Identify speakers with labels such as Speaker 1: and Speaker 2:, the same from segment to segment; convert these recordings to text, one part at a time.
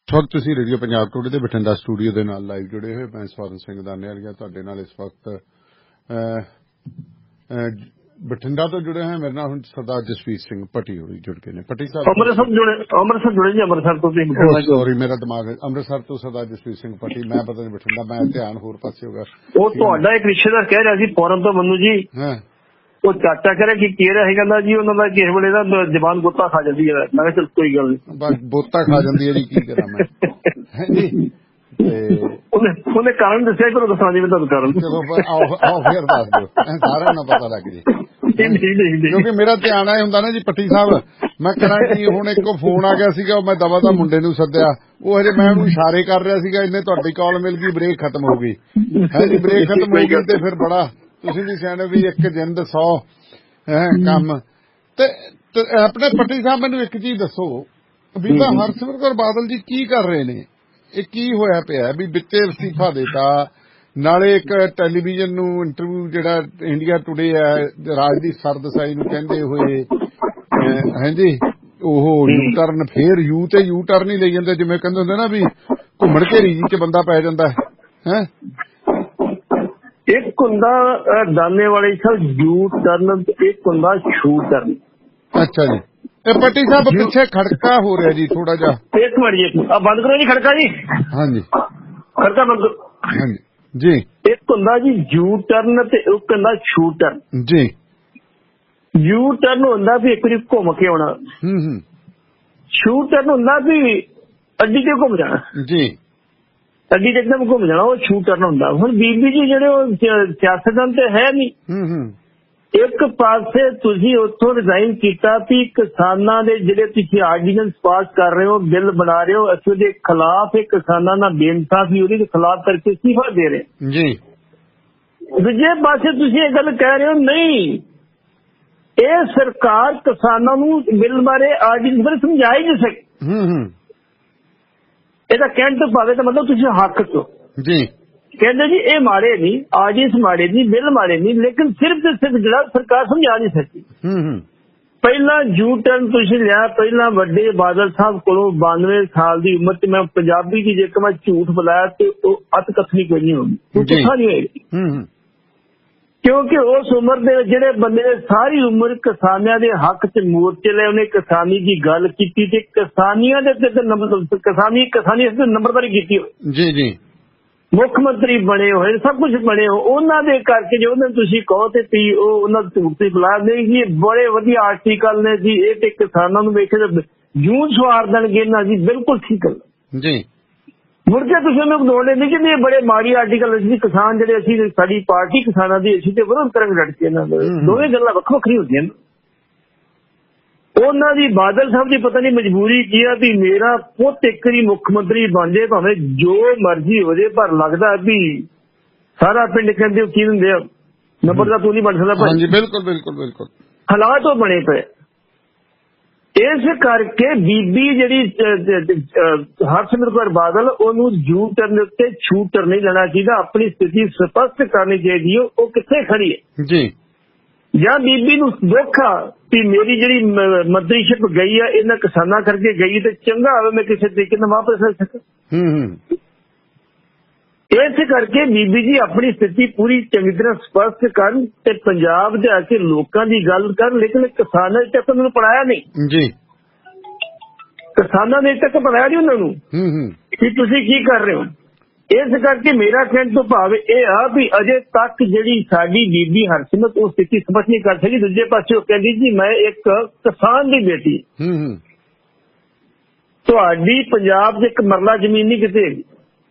Speaker 1: ਸਵਾਗਤ ਤੁਸੀਂ radio Punjab today ਦੇ ਬਠਿੰਡਾ ਸਟੂਡੀਓ ਦੇ ਨਾਲ ਲਾਈਵ ਜੁੜੇ ਹੋਏ। ਮੈਂ ਸਵਰਨ ਸਿੰਘ ਦਾਨੇਵਾਲੀਆ ਤੁਹਾਡੇ ਨਾਲ ਇਸ ਵਕਤ ਬਠਿੰਡਾ ਤੋਂ ਜੁੜੇ ਹੋਏ। ਮੇਰੇ ਨਾਲ ਹੁਣ ਸਰਦਾਰ ਜਸਵੀਰ ਸਿੰਘ ਪੱਟੀ ਹੋਰੀ ਜੁੜ ਗਏ ਨੇ। ਪੱਟੀ ਸਾਹਿਬ
Speaker 2: ਅੰਮ੍ਰਿਤਸਰ ਜੁੜੇ ਜੀ। ਅੰਮ੍ਰਿਤਸਰ ਤੋਂ
Speaker 1: ਸੌਰੀ ਮੇਰਾ ਦਿਮਾਗ ਅੰਮ੍ਰਿਤਸਰ ਤੋਂ ਸਰਦਾਰ ਜਸਵੀਰ ਸਿੰਘ ਪੱਟੀ। ਮੈਂ ਪਤਾ ਨਹੀਂ ਬਠਿੰਡਾ, ਮੈਂ ਧਿਆਨ ਹੋਰ ਪਾਸੇ ਹੋ ਗਿਆ।
Speaker 2: ਉਹ ਤੁਹਾਡਾ ਇੱਕ ਰਿਸ਼ਤੇਦਾਰ ਕਹਿ ਰਿਹਾ ਸੀ ਫੌਰਨ ਤੋਂ ਮੰਨੂ ਜੀ, ਉਹ ਚਾਚਾ ਕਹਿ ਰਿਹਾ ਕਿ ਕੀ ਰਿਹਾ ਸੀ, ਕਹਿੰਦਾ ਜੀ ਉਹਨਾਂ ਦਾ ਕਿਸੇ ਵੇਲੇ ਦਾ ਜ਼ਬਾਨ ਗੋਤਾ ਖਾ ਜਾਂਦੀ ਹੈ। ਮੈਂ ਕਿਹਾ ਚਲ ਕੋਈ ਗੱਲ ਨਹੀਂ,
Speaker 1: ਬਸ ਗੋਤਾ ਖਾ ਜਾਂਦੀ ਹੈ ਜੀ, ਕੀ ਕਰਾਂ ਮੈਂ।
Speaker 2: ਉਹਨੇ ਕਾਰਨ ਦੱਸਿਆ, ਪਰ ਦੱਸਣਾ ਜੀ ਮੈਂ ਤੁਹਾਨੂੰ ਕਾਰਨ।
Speaker 1: ਚਲੋ ਆਓ ਫਿਰ ਦੱਸ ਦਿਓ, ਸਾਰਿਆਂ ਨੂੰ ਪਤਾ ਲੱਗ ਜੇ, ਕਿਉਂਕਿ ਮੇਰਾ ਧਿਆਨ ਆਇਆ ਹੁੰਦਾ ਨਾ ਜੀ ਪੱਟੀ ਸਾਹਿਬ। ਮੈਂ ਕਰਾਂ ਕਿ ਹੁਣ ਇੱਕ ਫੋਨ ਆ ਗਿਆ ਸੀਗਾ, ਮੈਂ ਦਵਾ ਦਾ ਮੁੰਡੇ ਨੂੰ ਸੱਦਿਆ, ਉਹ ਹਜੇ ਮੈਂ ਉਹਨੂੰ ਇਸ਼ਾਰੇ ਕਰ ਰਿਹਾ ਸੀਗਾ, ਇਹਨੇ ਤੁਹਾਡੀ ਕਾਲ ਮਿਲ ਗਈ, ਬ੍ਰੇਕ ਖਤਮ ਹੋ ਗਈ ਹੈ ਜੀ। ਬ੍ਰੇਕ ਖਤਮ ਹੋ ਗਈ ਤੇ ਫਿਰ ਬੜਾ ਤੁਸੀਂ ਵੀ ਸਿਆਣੇ ਵੀ ਇੱਕ ਜਿੰਦ 100 ਕੰਮ। ਤੇ ਆਪਣੇ ਪੱਟੀ ਸਾਹਿਬ ਮੈਨੂੰ ਇੱਕ ਚੀਜ਼ ਦੱਸੋ, ਬੀਬਾ ਹਰਸਿਮਰਤ ਕੌਰ ਬਾਦਲ ਜੀ ਕੀ ਕਰ ਰਹੇ ਨੇ? ਇਹ ਕੀ ਹੋਇਆ ਪਿਆ ਵੀ ਵਿੱਚੇ ਅਸਤੀਫਾ ਦੇਤਾ, ਨਾਲੇ ਇੱਕ ਟੈਲੀਵਿਜ਼ਨ ਨੂੰ ਇੰਟਰਵਿਊ ਜਿਹੜਾ ਇੰਡੀਆ ਟੂਡੇ ਹੈ ਰਾਜ ਦੀ ਸਰਦਸਾਈ ਨੂੰ ਕਹਿੰਦੇ ਹੋਏ ਹਾਂਜੀ ਉਹ ਯੂ ਟਰਨ, ਫੇਰ ਯੂ ਤੇ ਯੂ ਟਰਨ ਹੀ ਲਈ ਜਾਂਦੇ, ਜਿਵੇਂ ਕਹਿੰਦੇ ਹੁੰਦੇ ਨਾ ਵੀ ਘੁੰਮਣ ਘੇਰੀ ਜੀ ਚ ਬੰਦਾ ਪੈ ਜਾਂਦਾ ਹੈ।
Speaker 2: ਇੱਕ ਹੁੰਦਾ ਦਾਨੇ ਵਾਲੇ ਸਾਹਿਬ ਯੂ ਟਰਨ, ਇੱਕ ਹੁੰਦਾ ਸ਼ੂ ਟਰਨ।
Speaker 1: ਅੱਛਾ ਜੀ, ਇਹ ਪੱਟੀ ਸਾਹਿਬ ਪਿੱਛੇ ਖੜਕਾ ਹੋ ਰਿਹਾ ਜੀ ਥੋੜਾ ਜਿਹਾ।
Speaker 2: ਇੱਕ ਮਿੰਟ ਜੀ, ਬੰਦ ਕਰੋ ਜੀ ਖੜਕਾ ਜੀ।
Speaker 1: ਹਾਂਜੀ
Speaker 2: ਖੜਕਾ ਬੰਦ ਕਰੋ।
Speaker 1: ਹਾਂਜੀ ਜੀ।
Speaker 2: ਇੱਕ ਹੁੰਦਾ ਜੀ ਯੂ ਟਰਨ ਤੇ ਇੱਕ ਹੁੰਦਾ ਸ਼ੂ ਟਰਨ
Speaker 1: ਜੀ।
Speaker 2: ਯੂ ਟਰਨ ਹੁੰਦਾ ਵੀ ਇੱਕ ਵਾਰੀ ਘੁੰਮ ਕੇ ਆਉਣਾ, ਸ਼ੂ ਟਰਨ ਹੁੰਦਾ ਵੀ ਅੱਡੀ ਤੇ ਘੁੰਮ ਜਾਣਾ
Speaker 1: ਜੀ,
Speaker 2: ਅੱਡੀ ਤੇ ਇੱਕਦਮ ਘੁੰਮ ਜਾਣਾ, ਉਹ ਸ਼ੂ ਟਰਨ ਹੁੰਦਾ। ਹੁਣ ਬੀਬੀ ਜੀ ਜਿਹੜੇ ਉਹ ਸਿਆਸਤਦਾਨ ਤੇ ਹੈ ਨਹੀਂ। ਇੱਕ ਪਾਸੇ ਤੁਸੀਂ ਉੱਥੋਂ ਰਿਜ਼ਾਈਨ ਕੀਤਾ ਵੀ ਕਿਸਾਨਾਂ ਦੇ ਜਿਹੜੇ ਤੁਸੀਂ ਆਰਡੀਨੈਂਸ ਪਾਸ ਕਰ ਰਹੇ ਹੋ, ਬਿੱਲ ਬਣਾ ਰਹੇ ਹੋ, ਅਸੀਂ ਉਹਦੇ ਖਿਲਾਫ ਕਿਸਾਨਾਂ ਨਾਲ ਬੇਇਨਸਾਫੀ ਉਹਦੇ ਖਿਲਾਫ ਕਰਕੇ ਅਸਤੀਫਾ ਦੇ ਰਹੇ
Speaker 1: ਜੀ।
Speaker 2: ਦੂਜੇ ਪਾਸੇ ਤੁਸੀਂ ਇਹ ਗੱਲ ਕਹਿ ਰਹੇ ਹੋ ਨਹੀਂ, ਇਹ ਸਰਕਾਰ ਕਿਸਾਨਾਂ ਨੂੰ ਬਿੱਲ ਬਾਰੇ ਆਰਡੀਨੈਂਸ ਬਾਰੇ ਸਮਝਾ ਹੀ ਨਹੀਂ ਸਕੀ। ਇਹਦਾ ਕਹਿਣ ਤੋਂ ਭਾਵੇਂ ਤਾਂ ਮਤਲਬ ਤੁਸੀਂ ਹੱਕ ਤੋਂ
Speaker 1: ਜੀ
Speaker 2: ਕਹਿੰਦੇ ਜੀ ਇਹ ਮਾੜੇ ਨਹੀਂ, ਆਰਡੀਨੈਂਸ ਮਾੜੇ ਨਹੀਂ, ਬਿੱਲ ਮਾੜੇ ਨਹੀਂ, ਲੇਕਿਨ ਸਿਰਫ ਤੇ ਸਿਰਫ ਜਿਹੜਾ ਸਰਕਾਰ ਸਮਝਾ ਨਹੀਂ ਸਕੀ। ਪਹਿਲਾਂ ਯੂ ਟਰਨ ਤੁਸੀਂ ਲਿਆ, ਪਹਿਲਾਂ ਵੱਡੇ ਬਾਦਲ ਸਾਹਿਬ ਕੋਲੋਂ 92 ਸਾਲ ਦੀ ਉਮਰ ਚ, ਮੈਂ ਪੰਜਾਬੀ ਦੀ ਜੇਕਰ ਮੈਂ ਝੂਠ ਬੁਲਾਇਆ ਤੇ ਉਹ ਅਤ ਕਥਨੀ ਕੋਈ ਨਹੀਂ ਹੋਣੀ, ਕੁੱਥਾ ਨਹੀਂ ਹੋਏਗੀ। ਕਿਉਂਕਿ ਉਸ ਉਮਰ ਦੇ ਜਿਹੜੇ ਬੰਦੇ ਨੇ ਸਾਰੀ ਉਮਰ ਕਿਸਾਨਾਂ ਦੇ ਹੱਕ ਚ ਮੋਰਚੇ ਲਏ, ਉਹਨੇ ਕਿਸਾਨੀ ਦੀ ਗੱਲ ਕੀਤੀ ਤੇ ਕਿਸਾਨੀਆਂ ਦੇ ਕਿਸਾਨੀ ਨੰਬਰਦਾਰੀ ਕੀਤੀ
Speaker 1: ਜੀ ਜੀ,
Speaker 2: ਮੁੱਖ ਮੰਤਰੀ ਬਣੇ ਹੋਏ, ਸਭ ਕੁਝ ਬਣੇ ਹੋ, ਉਹਨਾਂ ਦੇ ਕਰਕੇ ਜੇ ਉਹਨਾਂ ਤੁਸੀਂ ਕਹੋ ਤੇ ਉਹ ਉਹਨਾਂ ਝੂਠੀ ਬੁਲਾ ਨਹੀਂ ਜੀ, ਬੜੇ ਵਧੀਆ ਆਰਟੀਕਲ ਨੇ ਜੀ, ਇਹ ਤੇ ਕਿਸਾਨਾਂ ਨੂੰ ਵੇਖੇ ਜੂੰ ਸਵਾਰ ਦੇਣਗੇ ਨਾ ਜੀ, ਬਿਲਕੁਲ ਠੀਕ ਹੈ
Speaker 1: ਜੀ।
Speaker 2: ਮੁੜ ਕੇ ਤੁਸੀਂ ਉਹਨੂੰ ਬਦੋੜ ਲੈਂਦੇ ਕਿ ਇਹ ਬੜੇ ਮਾੜੀ ਆਰਟੀਕਲ ਅਸੀਂ ਕਿਸਾਨ ਜਿਹੜੇ ਅਸੀਂ ਸਾਡੀ ਪਾਰਟੀ ਕਿਸਾਨਾਂ ਦੀ ਅਸੀਂ ਤੇ ਵਿਰੋਧ ਕਰਨ ਲੜ ਕੇ ਇਹਨਾਂ ਦੇ ਦੋਵੇਂ ਗੱਲਾਂ ਵੱਖ ਵੱਖਰੀ ਹੁੰਦੀਆਂ ਨੇ। ਉਹਨਾਂ ਦੀ ਬਾਦਲ ਸਾਹਿਬ ਦੀ ਪਤਾ ਨਹੀਂ ਮਜਬੂਰੀ ਕੀ ਆ ਵੀ ਮੇਰਾ ਪੁੱਤ ਇੱਕ ਵਾਰੀ ਮੁੱਖ ਮੰਤਰੀ ਬਣ ਜਾਏ, ਭਾਵੇਂ ਜੋ ਮਰਜ਼ੀ ਹੋ ਜਾਏ, ਪਰ ਲੱਗਦਾ ਵੀ ਸਾਰਾ ਪਿੰਡ ਕਹਿੰਦੇ ਕੀ ਹੁੰਦੇ ਆ ਨੰਬਰ ਦਾ ਤੂੰ ਨਹੀਂ ਬਣ ਸਕਦਾ ਭਾਈ।
Speaker 1: ਬਿਲਕੁਲ ਬਿਲਕੁਲ ਬਿਲਕੁਲ, ਹਾਲਾਤ
Speaker 2: ਉਹ ਬਣੇ ਪਏ। ਇਸ ਕਰਕੇ ਬੀਬੀ ਜਿਹੜੀ ਹਰਸਿਮਰਤ ਕੌਰ ਬਾਦਲ, ਉਹਨੂੰ ਯੂ ਟਰਨ ਦੇ ਉੱਤੇ ਛੂ ਟਰਨ ਨਹੀਂ ਲੈਣਾ ਚਾਹੀਦਾ, ਆਪਣੀ ਸਥਿਤੀ ਸਪਸ਼ਟ ਕਰਨੀ ਚਾਹੀਦੀ ਹੈ ਉਹ ਕਿੱਥੇ ਖੜੀ ਹੈ ਜੀ। ਜਾਂ ਬੀਬੀ ਨੂੰ ਦੁੱਖ ਆ ਵੀ ਮੇਰੀ ਜਿਹੜੀ ਮੰਤਰੀਸ਼ਿਪ ਗਈ ਆ ਇਹਨਾਂ ਕਿਸਾਨਾਂ ਕਰਕੇ ਗਈ, ਤੇ ਚੰਗਾ ਹੋਵੇ ਮੈਂ ਕਿਸੇ ਤਰੀਕੇ ਨਾਲ ਵਾਪਸ ਆ ਸਕਾਂ। ਇਸ ਕਰਕੇ ਬੀਬੀ ਜੀ ਆਪਣੀ ਸਥਿਤੀ ਪੂਰੀ ਚੰਗੀ ਤਰ੍ਹਾਂ ਸਪਸ਼ਟ ਕਰਨ ਤੇ ਪੰਜਾਬ ਜਾ ਕੇ ਲੋਕਾਂ ਦੀ ਗੱਲ ਕਰਨ, ਲੇਕਿਨ ਕਿਸਾਨਾਂ ਤੱਕ ਉਹਨਾਂ ਨੂੰ ਪੜਾਇਆ ਨਹੀਂ ਜੀ। ਕਿਸਾਨਾਂ ਨੇ ਤੱਕ ਪੜਾਇਆ ਨਹੀਂ ਉਹਨਾਂ ਨੂੰ ਕਿ ਤੁਸੀਂ ਕੀ ਕਰ ਰਹੇ ਹੋ। ਇਸ ਕਰਕੇ ਮੇਰਾ ਕਹਿਣ ਤੋਂ ਭਾਵ ਇਹ ਆ ਵੀ ਅਜੇ ਤੱਕ ਜਿਹੜੀ ਸਾਡੀ ਬੀਬੀ ਹਰਸਿਮਰਤ ਉਹ ਸਥਿਤੀ ਸਪਸ਼ਟ ਨਹੀਂ ਕਰ ਸਕੀ। ਦੂਜੇ ਪਾਸੇ ਉਹ ਕਹਿੰਦੀ ਜੀ ਮੈਂ ਇੱਕ ਕਿਸਾਨ ਦੀ ਬੇਟੀ, ਤੁਹਾਡੀ ਪੰਜਾਬ 'ਚ ਇੱਕ ਮਰਲਾ ਜ਼ਮੀਨ ਨਹੀਂ ਕਿਤੇ ਹੈਗੀ।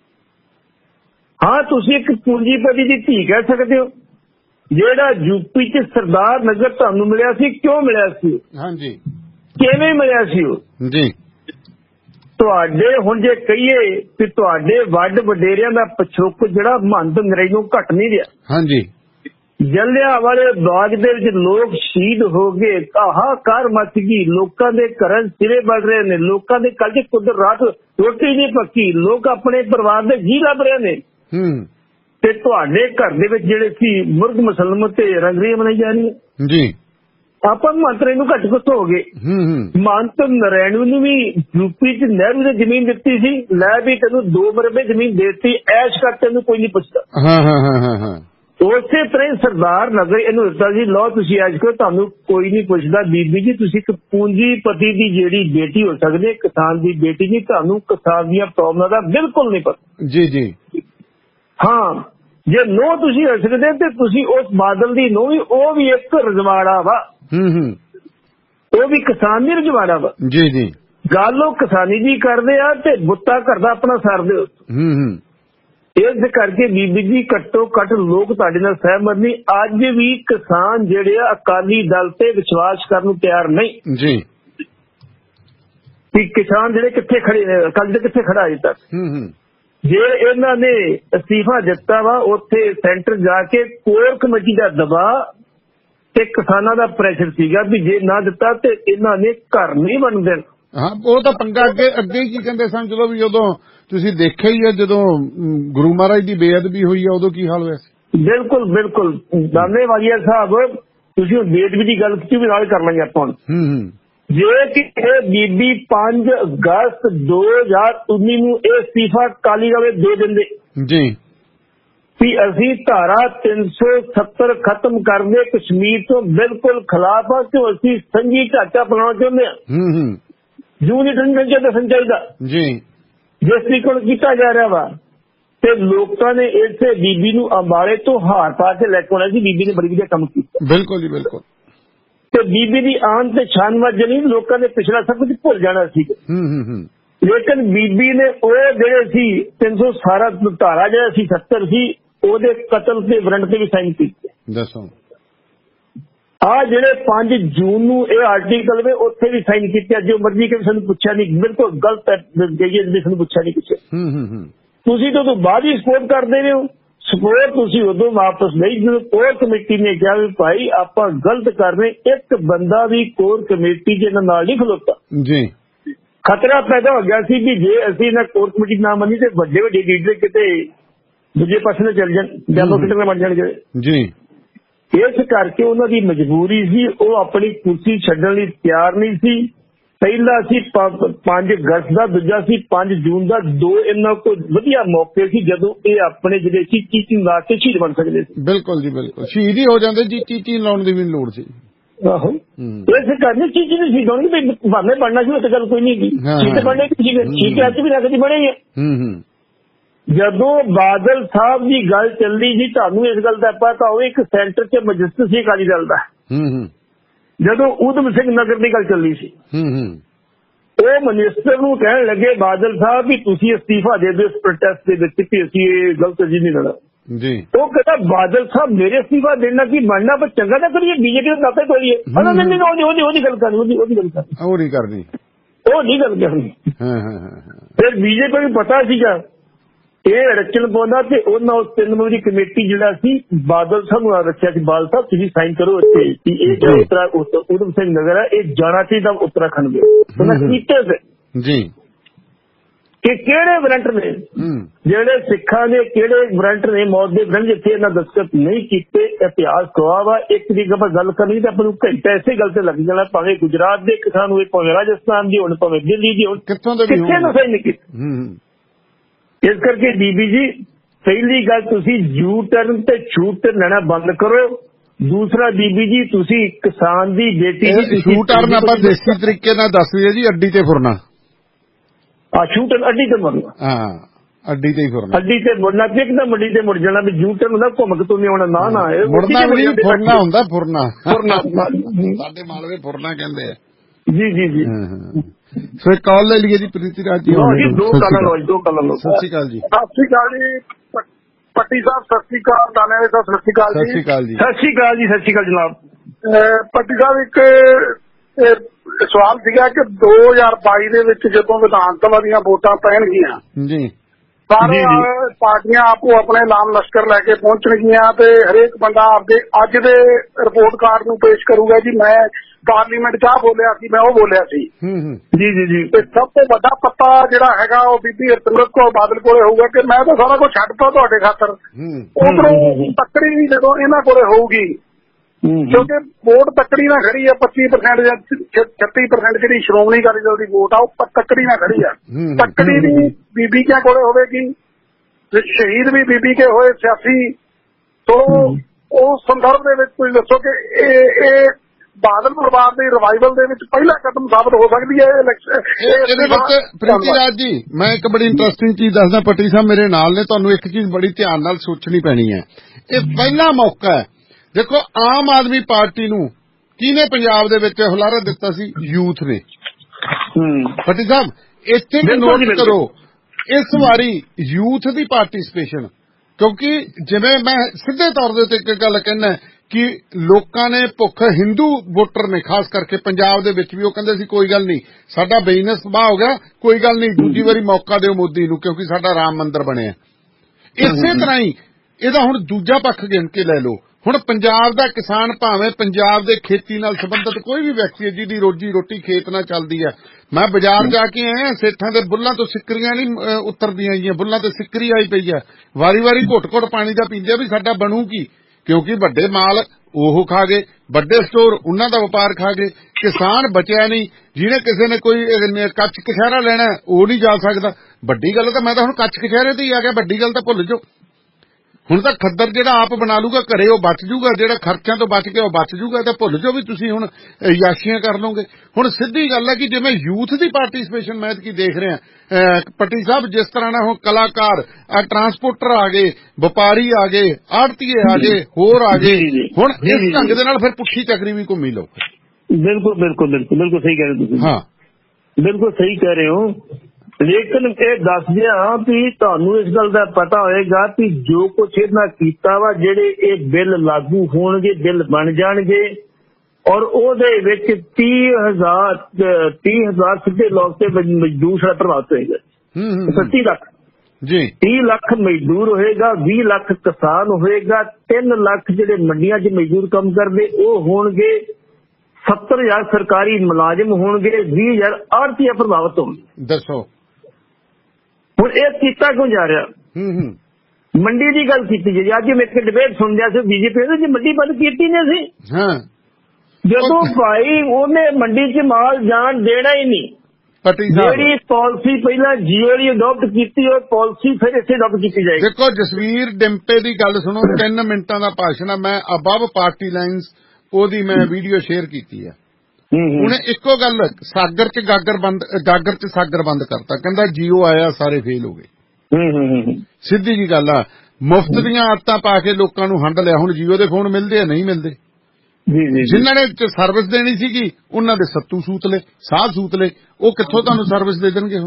Speaker 2: ਹਾਂ ਤੁਸੀਂ ਇੱਕ ਪੂੰਜੀਪਤੀ ਦੀ ਧੀ ਕਹਿ ਸਕਦੇ ਹੋ। ਜਿਹੜਾ ਯੂਪੀ 'ਚ ਸਰਦਾਰ ਨਗਰ ਤੁਹਾਨੂੰ ਮਿਲਿਆ ਸੀ, ਕਿਉਂ ਮਿਲਿਆ ਸੀ? ਹਾਂਜੀ, ਕਿਵੇਂ ਮਿਲਿਆ ਸੀ ਉਹ ਜੀ? ਤੁਹਾਡੇ ਹੁਣ ਜੇ ਕਹੀਏ ਕਿ ਤੁਹਾਡੇ ਵੱਡ ਵਡੇਰਿਆਂ ਦਾ ਪਿਛੋਕੜ ਜਿਹੜਾ ਮਹੰਤ ਨਰੇਨੋਂ ਘਟ ਨਹੀਂ ਰਿਹਾ। ਹਾਂਜੀ, ਜਲਿਆਂਵਾਲੇ ਬਾਗ ਦੇ ਵਿੱਚ ਲੋਕ ਸ਼ਹੀਦ ਹੋ ਗਏ, ਹਾਹਾਕਾਰ ਮਚ ਗਈ, ਲੋਕਾਂ ਦੇ ਘਰਾਂ ਸਿਰੇ ਵੱਢ ਰਹੇ ਨੇ, ਲੋਕਾਂ ਦੇ ਕੱਲ ਕੁਦਰ ਰਾਤ ਰੋਟੀ ਨਹੀਂ ਪੱਕੀ, ਲੋਕ ਆਪਣੇ ਪਰਿਵਾਰ ਦੇ ਜੀ ਲੱਭ ਰਹੇ ਨੇ। ਤੇ ਤੁਹਾਡੇ ਘਰ ਦੇ ਵਿੱਚ ਜਿਹੜੇ ਸੀ ਮੁਰਗ ਮੁਸਲਮਾਨ ਤੇ ਰੰਗਰੀਆਂ ਮਨਾਈ ਜਾ ਰਹੀ ਹੈ ਜੀ। ਆਪਾਂ ਮੰਤਰੀ ਨੂੰ ਘੱਟ ਕੁੱਟ ਹੋ ਗਏ। ਮੰਤ ਨਰੈਣੂ ਨੂੰ ਵੀ ਯੂਪੀ ਚ ਨਹਿਰੂ ਨੇ ਜ਼ਮੀਨ ਦਿੱਤੀ ਸੀ, ਲੈ ਵੀ ਤੈਨੂੰ 2 ਮਰਬੇ ਜ਼ਮੀਨ ਦੇਤੀ, ਐਸ਼ ਕਰ, ਤੈਨੂੰ ਕੋਈ ਨਹੀਂ ਪੁੱਛਦਾ। ਉਸੇ ਤਰ੍ਹਾਂ ਸਰਦਾਰ ਨਗਰ ਇਹਨੂੰ ਦਿੱਤਾ ਸੀ, ਲਓ ਤੁਸੀਂ ਐਸ਼ ਕਰੋ, ਤੁਹਾਨੂੰ ਕੋਈ ਨਹੀਂ ਪੁੱਛਦਾ। ਬੀਬੀ ਜੀ ਤੁਸੀਂ ਇੱਕ ਪੂੰਜੀਪਤੀ ਦੀ ਜਿਹੜੀ ਬੇਟੀ ਹੋ ਸਕਦੀ ਹੈ, ਕਿਸਾਨ ਦੀ ਬੇਟੀ ਨਹੀਂ, ਤੁਹਾਨੂੰ ਕਿਸਾਨ ਦੀਆਂ ਪ੍ਰੋਬਲਮਾਂ ਦਾ ਬਿਲਕੁਲ ਨਹੀਂ ਪਤਾ। ਜੀ ਜੀ ਹਾਂ, ਜੇ ਨੋ ਤੁਸੀਂ ਹੋ ਸਕਦੇ ਤੇ ਤੁਸੀਂ ਉਸ ਬਾਦਲ ਦੀ ਨੋ ਵੀ, ਉਹ ਵੀ ਇੱਕ ਰਜਵਾੜਾ ਵਾ, ਉਹ ਵੀ ਕਿਸਾਨ ਦੀ ਰਜਵਾੜਾ ਵਾ। ਜੀ ਜੀ ਗੱਲ ਉਹ ਕਿਸਾਨੀ ਦੀ ਕਰਦੇ ਆ ਤੇ ਬੁੱਤਾ ਕਰਦਾ ਆਪਣਾ ਸਰਦੇ। ਇਸ ਕਰਕੇ ਬੀਬੀ ਜੀ ਘੱਟੋ ਘੱਟ ਲੋਕ ਤੁਹਾਡੇ ਨਾਲ ਸਹਿਮਤ ਨਹੀਂ। ਅੱਜ ਵੀ ਕਿਸਾਨ ਜਿਹੜੇ ਆ ਅਕਾਲੀ ਦਲ ਤੇ ਵਿਸ਼ਵਾਸ ਕਰਨ ਨੂੰ ਤਿਆਰ ਨਹੀਂ ਜੀ, ਕਿ ਕਿਸਾਨ ਜਿਹੜੇ ਕਿੱਥੇ ਖੜੇ ਨੇ, ਅਕਾਲੀ ਦਲ ਕਿੱਥੇ ਖੜਾ ਅਜੇ ਤੱਕ। ਜੇ ਇਹਨਾਂ ਨੇ ਅਸਤੀਫਾ ਦਿੱਤਾ ਵਾ, ਉੱਥੇ ਸੈਂਟਰ ਜਾ ਕੇ ਕੋਰ ਕਮੇਟੀ ਦਾ ਦਬਾਅ ਤੇ ਕਿਸਾਨਾਂ ਦਾ ਪ੍ਰੈਸ਼ਰ ਸੀਗਾ ਵੀ ਜੇ ਨਾ ਦਿੱਤਾ ਤੇ ਇਹਨਾਂ ਨੇ ਘਰ ਨਹੀਂ ਬਣ ਦੇਣ। ਹਾਂ, ਉਹ ਤਾਂ ਪੰਗਾ ਅੱਗੇ ਕੀ ਕਹਿੰਦੇ ਸਨ, ਚਲੋ ਵੀ ਜਦੋਂ ਤੁਸੀਂ ਦੇਖਿਆ ਹੀ ਹੈ ਜਦੋਂ ਗੁਰੂ ਮਹਾਰਾਜ ਦੀ ਬੇਅਦਬੀ ਹੋਈ ਹੈ ਉਦੋਂ ਕੀ ਹਾਲ ਹੋਇਆ ਸੀ। ਬਿਲਕੁਲ ਬਿਲਕੁਲ ਦਾਨੇ ਵਾਲੀਆ ਸਾਹਿਬ, ਤੁਸੀਂ ਹੁਣ ਬੇਅਦਬੀ ਦੀ ਗੱਲ ਕੀਤੀ ਵੀ ਨਾਲ ਕਰ ਲਾਂਗੇ ਆਪਾਂ ਹੁਣ। ਜੇ ਕਿ ਇਹ ਬੀਬੀ 5 ਅਗਸਤ 2019 ਨੂੰ ਇਹ ਅਸਤੀਫਾ ਅਕਾਲੀ ਦਲ ਦੇ ਦਿੰਦੇ ਜੀ ਵੀ ਅਸੀਂ ਧਾਰਾ 370 ਖਤਮ ਕਰਦੇ, ਕਸ਼ਮੀਰ ਤੋਂ ਬਿਲਕੁਲ ਖਿਲਾਫ ਆ, ਕਿ ਅਸੀਂ ਸੰਘੀ ਢਾਂਚਾ ਬਣਾਉਣਾ ਚਾਹੁੰਦੇ ਹਾਂ, ਯੂਨਿਟਨ ਦੱਸਣ ਚਾਹੀਦਾ ਜੀ, ਜਿਸ ਤਰੀਕੇ ਨਾਲ ਕੀਤਾ ਜਾ ਰਿਹਾ ਵਾ। ਤੇ ਲੋਕਾਂ ਨੇ ਇਸੇ ਬੀਬੀ ਨੂੰ ਅੰਬਾਲੇ ਤੋਂ ਹਾਰ ਪਾ ਕੇ ਲੈ ਕੇ ਆਉਣਾ ਸੀ। ਬੀਬੀ ਨੇ ਬੜੀ ਵਧੀਆ ਕੰਮ ਕੀਤਾ। ਬਿਲਕੁਲ ਜੀ ਬਿਲਕੁਲ। ਤੇ ਬੀਬੀ ਦੀ ਆਨ ਤੇ ਛਾਨ ਵੱਜਣੀ, ਲੋਕਾਂ ਨੇ ਪਿਛਲਾ ਸਭ ਕੁਝ ਭੁੱਲ ਜਾਣਾ ਸੀ। ਲੇਕਿਨ ਬੀਬੀ ਨੇ ਉਹ ਜਿਹੜੇ ਸੀ 317 ਧਾਰਾ ਜਿਹੜਾ ਸੀ 70 ਸੀ, ਉਹਦੇ ਕਤਲ ਦੇ ਵਾਰੰਟ ਤੇ ਵੀ ਸਾਈਨ ਕੀਤੇ। ਦੱਸੋ ਆ ਜਿਹੜੇ 5 ਜੂਨ ਨੂੰ ਇਹ ਆਰਟੀਕਲ ਵੇ ਉੱਥੇ ਵੀ ਸਾਈਨ ਕੀਤੇ। ਜੋ ਮਰਜ਼ੀ ਕਿ ਸਾਨੂੰ ਪੁੱਛਿਆ ਨਹੀਂ, ਬਿਲਕੁਲ ਗਲਤ ਹੈ, ਸਾਨੂੰ ਪੁੱਛਿਆ ਨਹੀਂ ਕੁਛ। ਤੁਸੀਂ ਤਾਂ ਬਾਅਦ ਹੀ ਸਪੋਰਟ ਕਰਦੇ ਰਹੇ ਹੋ। ਸਪੋਰਟ ਤੁਸੀਂ ਉਦੋਂ ਵਾਪਸ ਲਈ ਜਦੋਂ ਕੋਰ ਕਮੇਟੀ ਨੇ ਕਿਹਾ ਵੀ ਭਾਈ ਆਪਾਂ ਗਲਤ ਕਰ ਰਹੇ। ਇੱਕ ਬੰਦਾ ਵੀ ਕੋਰ ਕਮੇਟੀ ਦੇ ਨਾਲ ਨਹੀਂ ਖਲੋਤਾ ਜੀ। ਖਤਰਾ ਪੈਦਾ ਹੋ ਗਿਆ ਸੀ ਵੀ ਜੇ ਅਸੀਂ ਨਾ ਕੋਰ ਕਮੇਟੀ ਨਾ ਮੰਨੀ ਤੇ ਵੱਡੇ ਵੱਡੇ ਲੀਡਰ ਕਿਤੇ ਦੂਜੇ ਪਾਸੇ ਨੂੰ ਚੱਲ ਜਾਣ, ਡੈਮੋਕ੍ਰੇਟ ਨਾਲ ਬਣ ਜਾਣਗੇ ਜੀ। ਇਸ ਕਰਕੇ ਉਹਨਾਂ ਦੀ ਮਜਬੂਰੀ ਸੀ, ਉਹ ਆਪਣੀ ਕੁਰਸੀ ਛੱਡਣ ਲਈ ਤਿਆਰ ਨਹੀਂ ਸੀ। ਪਹਿਲਾ ਸੀ 5 ਅਗਸਤ ਦਾ, ਦੂਜਾ ਸੀ 5 ਜੂਨ ਦਾ। 2 ਇਹਨਾਂ ਕੋਲ ਵਧੀਆ ਮੌਕੇ ਸੀ ਜਦੋਂ ਇਹ ਆਪਣੇ ਜਿਹੜੇ ਸੀ ਚੀਚੀ ਲਾ ਕੇ ਸ਼ਹੀਦ ਬਣ ਸਕਦੇ ਸੀ। ਬਿਲਕੁਲ ਜੀ ਬਿਲਕੁਲ, ਸ਼ਹੀਦ ਹੀ ਹੋ ਜਾਂਦੇ ਜੀ, ਚੀਚੀ ਲਾਉਣ ਦੀ ਵੀ ਲੋੜ ਸੀ। ਆਹੋ, ਇਸ ਕਰਕੇ ਚੀਚੀ ਦੀ ਸ਼ਹੀਦ ਹੋਣੀ ਵੀ ਬਹਾਨੇ ਬਣਨਾ ਸੀ, ਉਹ ਤਾਂ ਗੱਲ ਕੋਈ ਨਹੀਂ ਹੈਗੀ। ਸ਼ਹੀਦ ਬਣਨੇ ਠੀਕ ਅੱਜ ਵੀ ਰੱਖਦੀ ਬਣੇ ਹੈ। ਜਦੋਂ ਬਾਦਲ ਸਾਹਿਬ ਦੀ ਗੱਲ ਚੱਲਦੀ ਸੀ, ਤੁਹਾਨੂੰ ਇਸ ਗੱਲ ਦਾ ਪਤਾ ਹੋਵੇ, ਇੱਕ ਸੈਂਟਰ 'ਚ ਮਜਿਸਟਰ ਸੀ ਅਕਾਲੀ ਦਲ ਦਾ। ਜਦੋਂ ਊਧਮ ਸਿੰਘ ਨਗਰ ਦੀ ਗੱਲ ਚੱਲੀ ਸੀ, ਉਹ ਮਿਨਿਸਟਰ ਨੂੰ ਕਹਿਣ ਲੱਗੇ ਬਾਦਲ ਸਾਹਿਬ ਵੀ ਤੁਸੀਂ ਅਸਤੀਫਾ ਦੇ ਦਿਓ ਇਸ ਪ੍ਰੋਟੈਸਟ ਦੇ ਵਿੱਚ ਕਿ ਅਸੀਂ ਇਹ ਗਲਤ ਜੀ ਨਹੀਂ ਲੈਣਾ ਜੀ। ਉਹ ਕਹਿੰਦਾ ਬਾਦਲ ਸਾਹਿਬ ਮੇਰੇ ਅਸਤੀਫਾ ਦੇਣਾ ਕੀ ਬਣਨਾ, ਪਰ ਚੰਗਾ ਨਾ ਕਰੀਏ, ਬੀਜੇਪੀ ਦਾ ਨਾਤਾ ਕਰੀਏ। ਉਹਦੀ ਗੱਲ ਕਰਨੀ, ਉਹਦੀ ਗੱਲ ਕਰਨੀ, ਉਹ ਨਹੀਂ ਕਰਨੀ, ਉਹ ਨਹੀਂ ਗੱਲ ਕਰਨੀ। ਫਿਰ ਬੀਜੇਪੀ ਨੂੰ ਪਤਾ ਸੀਗਾ ਇਹ ਰਚਨ ਪਾਉਂਦਾ ਤੇ ਉਹਨਾਂ ਉਸ 3 ਮੈਂਬਰੀ ਕਮੇਟੀ ਜਿਹੜਾ ਸੀ ਬਾਦਲ ਸਾਹਿਬ ਨੂੰ ਰੱਖਿਆ ਸੀ, ਬਾਦਲ ਸਾਹਿਬ ਤੁਸੀਂ ਸਾਈਨ ਕਰੋ ਇੱਥੇ ਕਿ ਇਹ ਜਿਹੜਾ ਊਧਮ ਸਿੰਘ ਨਗਰ ਹੈ ਇਹ ਜਾਣਾ ਚਾਹੀਦਾ ਉੱਤਰਾਖੰਡ ਦੇ। ਉਹਨਾਂ ਕੀਤੇ ਜੀ ਕਿ ਕਿਹੜੇ ਵਾਰੰਟ ਨੇ ਜਿਹੜੇ ਸਿੱਖਾਂ ਦੇ, ਕਿਹੜੇ ਵਾਰੰਟ ਨੇ ਮੌਤ ਦੇ ਵਾਰੰਟ ਜਿੱਥੇ ਇਹਨਾਂ ਦਸਤਖਤ ਨਹੀਂ ਕੀਤੇ। ਇਤਿਹਾਸ ਗਵਾਹ ਵਾ। ਇੱਕ ਦੀ ਆਪਾਂ ਗੱਲ ਕਰਨੀ ਤਾਂ ਆਪਾਂ ਨੂੰ ਘੰਟਾ ਇਸੇ ਗੱਲ ਤੇ ਲੱਗ ਜਾਣਾ, ਭਾਵੇਂ ਗੁਜਰਾਤ ਦੇ ਕਿਸਾਨ ਹੋਏ, ਭਾਵੇਂ ਰਾਜਸਥਾਨ ਦੀ ਹੋਣ, ਭਾਵੇਂ ਦਿੱਲੀ ਦੀ ਹੋਣ, ਕਿੱਥੇ ਨਾ ਸਾਈਨ ਨਹੀਂ ਕੀਤੇ। ਇਸ ਕਰਕੇ ਬੀਬੀ ਜੀ ਪਹਿਲੀ ਗੱਲ ਤੁਸੀਂ ਯੂ ਟਰਨ ਤੇ ਛੂਟ ਤੇ ਲੈਣਾ ਬੰਦ ਕਰੋ। ਦੂਸਰਾ ਬੀਬੀ ਜੀ ਤੁਸੀਂ ਕਿਸਾਨ ਦੀ ਬੇਟੀ ਛੂ ਟਰਨ ਆਪਾਂ ਦੇਸੀ ਤਰੀਕੇ ਨਾਲ ਦੱਸ ਦਈਏ ਜੀ, ਅੱਡੀ ਤੇ ਫੁਰਨਾ। ਛੂ ਟਰਨ ਅੱਡੀ ਤੇ ਮੁੜਨਾ, ਅੱਡੀ ਤੇ ਹੀ ਫੁਰਨਾ, ਅੱਡੀ ਤੇ ਮੁੜਨਾ ਤੇ ਇੱਕਦਮ ਅੱਡੀ ਤੇ ਮੁੜ ਜਾਣਾ ਵੀ ਯੂ ਟਰਨ ਹੁੰਦਾ ਘੁੰਮ ਕੇ ਤੁਮ ਆਉਣਾ ਨਾ ਮੁੜਨਾ ਵੀ ਫੁਰਨਾ ਹੁੰਦਾ। ਫੁਰਨਾ ਸਾਡੇ ਮਾਲਵੇ ਫੁਰਨਾ ਕਹਿੰਦੇ ਆ ਜੀ ਜੀ ਜੀ। ਸੋ ਇੱਕ ਕਾਲ ਲੈ ਲਈਏ ਜੀ, ਪ੍ਰੀਤੀ ਰਾਜ ਜੀ। 2 ਕਾਲਾਂ ਲਓ, 2 ਕਾਲਾਂ ਲਓ। ਸਤਿ ਸ਼੍ਰੀ ਅਕਾਲ ਜੀ। ਸਤਿ ਸ਼੍ਰੀ ਅਕਾਲ ਜੀ ਪੱਟੀ ਸਾਹਿਬ, ਸਤਿ ਸ਼੍ਰੀ ਅਕਾਲ ਦਾਨੇ ਸਾਹਿਬ, ਸਤਿ ਸ਼੍ਰੀ ਅਕਾਲ ਜੀ। ਸਤਿ ਸ਼੍ਰੀ ਅਕਾਲ ਜੀ। ਸਤਿ ਸ਼੍ਰੀ ਅਕਾਲ ਜੀ। ਸਤਿ ਸ਼੍ਰੀ ਅਕਾਲ ਜਨਾਬ। ਪੱਟੀ ਸਾਹਿਬ ਇੱਕ ਸਵਾਲ ਸੀਗਾ ਕਿ 2022 ਦੇ ਵਿੱਚ ਜਦੋਂ ਵਿਧਾਨ ਸਭਾ ਦੀਆਂ ਵੋਟਾਂ ਪੈਣਗੀਆਂ ਜੀ, ਸਾਰੇ ਪਾਰਟੀਆਂ ਆਪੋ ਆਪਣੇ ਨਾਮ ਲਸ਼ਕਰ ਲੈ ਕੇ ਪਹੁੰਚਣਗੀਆਂ ਤੇ ਹਰੇਕ ਬੰਦਾ ਆਪਦੇ ਅੱਜ ਦੇ ਰਿਪੋਰਟ ਕਾਰਡ ਨੂੰ ਪੇਸ਼ ਕਰੂਗਾ ਜੀ ਮੈਂ ਪਾਰਲੀਮੈਂਟ 'ਚ ਬੋਲਿਆ ਸੀ, ਮੈਂ ਉਹ ਬੋਲਿਆ ਸੀ ਜੀ ਜੀ ਜੀ। ਤੇ ਸਭ ਤੋਂ ਵੱਡਾ ਪੱਤਾ ਜਿਹੜਾ ਹੈਗਾ ਉਹ ਬੀਬੀ ਹਰਸਿਮਰਤ ਕੌਰ ਬਾਦਲ ਕੋਲੇ ਹੋਊਗਾ ਕਿ ਮੈਂ ਤਾਂ ਸਾਰਾ ਕੁਝ ਛੱਡਤਾ ਤੁਹਾਡੇ ਖਾਤਰ। ਉਧਰੋਂ ਤੱਕੜੀ ਜਦੋਂ ਇਹਨਾਂ ਕੋਲੇ ਹੋਊਗੀ
Speaker 3: ਕਿਉਂਕਿ ਵੋਟ ਤੱਕੜੀ ਨਾਲ ਖੜੀ ਆ 25% ਜਾਂ 36% ਜਿਹੜੀ ਸ਼੍ਰੋਮਣੀ ਅਕਾਲੀ ਦਲ ਦੀ ਵੋਟ ਆ ਉਹ ਤੱਕੜੀ ਨਾਲ ਖੜੀ ਆ। ਤੱਕੜੀ ਦੀ ਬੀਬੀ ਕਿਆ ਕੋਲੇ ਹੋਵੇਗੀ, ਸ਼ਹੀਦ ਵੀ ਬੀਬੀ ਕੇ ਹੋਏ ਸਿਆਸੀ। ਸੋ ਉਸ ਸੰਦਰਭ ਦੇ ਵਿੱਚ ਤੁਸੀਂ ਦੱਸੋ ਕਿ ਇਹ ਬਾਦਲ ਪਰਿਵਾਰ ਦੇ ਰਿਵਾਈਵਲ ਦੇ ਵਿੱਚ ਪਹਿਲਾ ਕਦਮ ਸਾਬਤ ਹੋ ਸਕਦੀ ਹੈ
Speaker 1: ਇਹਦੇ ਵਿੱਚ। ਪ੍ਰੀਤੀ ਰਾਜ ਜੀ, ਮੈਂ ਇੱਕ ਬੜੀ ਇੰਟਰਸਟਿੰਗ ਚੀਜ਼ ਦੱਸਦਾ। ਪੱਟੀ ਸਾਹਿਬ ਮੇਰੇ ਨਾਲ ਨੇ, ਤੁਹਾਨੂੰ ਇੱਕ ਚੀਜ਼ ਬੜੀ ਧਿਆਨ ਨਾਲ ਸੋਚਣੀ ਪੈਣੀ ਹੈ। ਇਹ ਪਹਿਲਾ ਮੌਕਾ ਹੈ। ਦੇਖੋ, ਆਮ ਆਦਮੀ ਪਾਰਟੀ ਨੂੰ ਕਿਹਨੇ ਪੰਜਾਬ ਦੇ ਵਿੱਚ ਹੁਲਾਰਾ ਦਿੱਤਾ ਸੀ? ਯੂਥ ਨੇ। ਪੱਟੀ ਸਾਹਿਬ, ਇੱਥੇ ਨੋਟ ਕਰੋ, ਇਸ ਵਾਰੀ ਯੂਥ ਦੀ ਪਾਰਟੀਸਪੇਸ਼ਨ, ਕਿਉਂਕਿ ਜਿਵੇਂ ਮੈਂ ਸਿੱਧੇ ਤੌਰ ਦੇ ਉੱਤੇ ਇੱਕ ਗੱਲ ਕਹਿਣਾ ਕਿ ਲੋਕਾਂ ਨੇ ਭੁੱਖ, ਹਿੰਦੂ ਵੋਟਰ ਨੇ ਖਾਸ ਕਰਕੇ ਪੰਜਾਬ ਦੇ ਵਿੱਚ ਵੀ, ਉਹ ਕਹਿੰਦੇ ਸੀ ਕੋਈ ਗੱਲ ਨਹੀਂ, ਸਾਡਾ ਬਿਜ਼ਨਸ ਤਬਾਹ ਹੋ ਗਿਆ, ਕੋਈ ਗੱਲ ਨਹੀਂ, ਦੂਜੀ ਵਾਰੀ ਮੌਕਾ ਦਿਓ ਮੋਦੀ ਨੂੰ ਕਿਉਂਕਿ ਸਾਡਾ ਰਾਮ ਮੰਦਿਰ ਬਣਿਆ। ਇਸੇ ਤਰ੍ਹਾਂ ਹੀ ਇਹਦਾ ਹੁਣ ਦੂਜਾ ਪੱਖ ਗਿਣ ਕੇ ਲੈ ਲਓ। ਹੁਣ ਪੰਜਾਬ ਦਾ ਕਿਸਾਨ, ਭਾਵੇਂ ਪੰਜਾਬ ਦੇ ਖੇਤੀ ਨਾਲ ਸੰਬੰਧਿਤ ਕੋਈ ਵੀ ਵਿਅਕਤੀ ਹੈ ਜਿਹਦੀ ਰੋਜੀ ਰੋਟੀ ਖੇਤ ਨਾਲ ਚੱਲਦੀ ਹੈ। ਮੈਂ ਬਾਜ਼ਾਰ ਜਾ ਕੇ ਆਇਆ, ਸੇਠਾਂ ਦੇ ਬੁੱਲਾਂ ਤੋਂ ਸਿੱਕਰੀਆਂ ਨਹੀਂ ਉਤਰਦੀਆਂ ਗਈਆਂ, ਬੁੱਲਾਂ ਤੇ ਸਿੱਕਰੀ ਆਈ ਪਈ ਹੈ। ਵਾਰੀ ਘੁੱਟ ਪਾਣੀ ਦਾ ਪੀਂਦੇ ਵੀ ਸਾਡਾ ਬਣੂ ਕੀ, ਕਿਉਂਕਿ ਵੱਡੇ ਮਾਲ ਉਹ ਖਾ ਗਏ, ਵੱਡੇ ਸਟੋਰ ਉਹਨਾਂ ਦਾ ਵਪਾਰ ਖਾ ਗਏ। ਕਿਸਾਨ ਬਚਿਆ ਨਹੀਂ, ਜਿਹਨੇ ਕਿਸੇ ਨੇ ਕੋਈ ਕੱਚ ਕਛਹਿਰਾ ਲੈਣਾ ਉਹ ਨਹੀਂ ਜਾ ਸਕਦਾ। ਵੱਡੀ ਗੱਲ ਤਾਂ ਮੈਂ ਤਾਂ ਹੁਣ ਕੱਚ ਕਛਹਿਰੇ ਤੇ ਹੀ ਆ ਗਿਆ, ਵੱਡੀ ਗੱਲ ਤਾਂ ਭੁੱਲ ਜਾਓ। ਹੁਣ ਤਾਂ ਖੱਦਰ ਜਿਹੜਾ ਆਪ ਬਣਾ ਲੂਗਾ ਘਰੇ ਉਹ ਬਚ ਜੂਗਾ, ਜਿਹੜਾ ਖਰਚਿਆਂ ਤੋਂ ਬਚ ਕੇ ਉਹ ਬਚ ਜੂਗਾ। ਤਾਂ ਭੁੱਲ ਜਾਓ ਵੀ ਤੁਸੀਂ ਹੁਣ ਯਾਸ਼ੀਆਂ ਕਰ ਲਓਗੇ। ਹੁਣ ਸਿੱਧੀ ਗੱਲ ਹੈ ਕਿ ਜਿਵੇਂ ਯੂਥ ਦੀ ਪਾਰਟੀਸਪੇਸ਼ਨ ਮੈਂ ਕੀ ਦੇਖ ਰਿਹਾ ਪੱਟੀ ਸਾਹਿਬ, ਜਿਸ ਤਰ੍ਹਾਂ ਨਾਲ ਹੁਣ ਕਲਾਕਾਰ, ਟਰਾਂਸਪੋਰਟਰ ਆ ਗਏ, ਵਪਾਰੀ ਆ ਗਏ, ਆੜਤੀਏ ਆ ਗਏ, ਹੋਰ ਆ ਗਏ। ਹੁਣ ਇਸ ਢੰਗ ਦੇ ਨਾਲ ਫਿਰ ਪੁੱਠੀ ਚੱਕਰੀ ਵੀ ਘੁੰਮੀ ਲਓ।
Speaker 2: ਬਿਲਕੁਲ ਸਹੀ ਕਹਿ ਰਹੇ ਹੋ ਤੁਸੀਂ।
Speaker 1: ਹਾਂ,
Speaker 2: ਬਿਲਕੁਲ ਸਹੀ ਕਹਿ ਰਹੇ ਹੋ। ਲੇਕਿਨ ਇਹ ਦੱਸ ਦਿਆਂ ਵੀ ਤੁਹਾਨੂੰ ਇਸ ਗੱਲ ਦਾ ਪਤਾ ਹੋਏਗਾ ਕਿ ਜੋ ਕੁਛ ਇਹਨਾਂ ਕੀਤਾ ਵਾ, ਜਿਹੜੇ ਇਹ ਬਿੱਲ ਲਾਗੂ ਹੋਣਗੇ, ਬਿੱਲ ਬਣ ਜਾਣਗੇ ਔਰ ਉਹਦੇ ਵਿੱਚ 30,000 ਸਿੱਧੇ ਲੋਕ ਤੇ ਮਜ਼ਦੂਰ ਸਾਡਾ ਪ੍ਰਭਾਵਿਤ ਹੋਏਗਾ। 30 ਲੱਖ
Speaker 1: ਜੀ,
Speaker 2: 30 ਲੱਖ ਮਜ਼ਦੂਰ ਹੋਏਗਾ, 20 ਲੱਖ ਕਿਸਾਨ ਹੋਏਗਾ, 3 ਲੱਖ ਜਿਹੜੇ ਮੰਡੀਆਂ 'ਚ ਮਜ਼ਦੂਰ ਕੰਮ ਕਰਦੇ ਉਹ ਹੋਣਗੇ, 70,000 ਸਰਕਾਰੀ ਮੁਲਾਜ਼ਮ ਹੋਣਗੇ, 20,000 ਆੜ੍ਹਤੀਏ ਪ੍ਰਭਾਵਿਤ ਹੋਣਗੇ।
Speaker 1: ਦੱਸੋ
Speaker 2: ਹੁਣ ਇਹ ਕੀਤਾ ਕਿਉਂ ਜਾ ਰਿਹਾ? ਮੰਡੀ ਦੀ ਗੱਲ ਕੀਤੀ ਜੀ। ਅੱਜ ਮੈਂ ਇੱਕ ਡਿਬੇਟ ਸੁਣਿਆ ਸੀ ਬੀਜੇਪੀ ਨੇ, ਜੀ ਮੰਡੀ ਬੰਦ ਕੀਤੀ ਨੇ ਸੀ। ਜਦੋਂ ਭਾਈ ਉਹਨੇ ਮੰਡੀ 'ਚ ਮਾਲ ਜਾਣ ਦੇਣਾ ਹੀ ਨਹੀਂ। ਜਿਹੜੀ ਪਾਲਿਸੀ ਪਹਿਲਾਂ ਜੀਓ ਦੀ ਅਡਾਪਟ ਕੀਤੀ ਉਹ ਪਾਲਿਸੀ ਫਿਰ ਇੱਥੇ ਅਡਾਪਟ ਕੀਤੀ ਜਾਏਗੀ।
Speaker 1: ਦੇਖੋ ਜਸਵੀਰ ਡਿੰਪੇ ਦੀ ਗੱਲ ਸੁਣੋ, 3 ਮਿੰਟਾਂ ਦਾ ਭਾਸ਼ਣ ਆ, ਮੈਂ ਅਬਵ ਪਾਰਟੀ ਲਾਈਨਸ ਉਹਦੀ ਮੈਂ ਵੀਡੀਓ ਸ਼ੇਅਰ ਕੀਤੀ ਆ। ਉਹਨੇ ਇੱਕੋ ਗੱਲ, ਗਾਗਰ ਚ ਸਾਗਰ ਬੰਦ ਕਰਤਾ, ਕਹਿੰਦਾ ਜੀਓ ਆਇਆ ਸਾਰੇ ਫੇਲ ਹੋ ਗਏ। ਸਿੱਧੀ ਜੀ ਗੱਲ ਆ, ਮੁਫਤ ਦੀਆਂ ਆਦਤਾਂ ਪਾ ਕੇ ਲੋਕਾਂ ਨੂੰ ਹੰਡ ਲਿਆ। ਹੁਣ ਜੀਓ ਦੇ ਫੋਨ ਮਿਲਦੇ ਆ, ਨਹੀਂ ਮਿਲਦੇ। ਜਿਨ੍ਹਾਂ ਨੇ ਸਰਵਿਸ ਦੇਣੀ ਸੀਗੀ ਉਹਨਾਂ ਦੇ ਸੱਤੂ ਸੂਤ ਲਏ, ਸਾਹ ਸੂਤ ਲਏ, ਉਹ ਕਿੱਥੋਂ ਤੁਹਾਨੂੰ ਸਰਵਿਸ ਦੇ ਦੇਣਗੇ?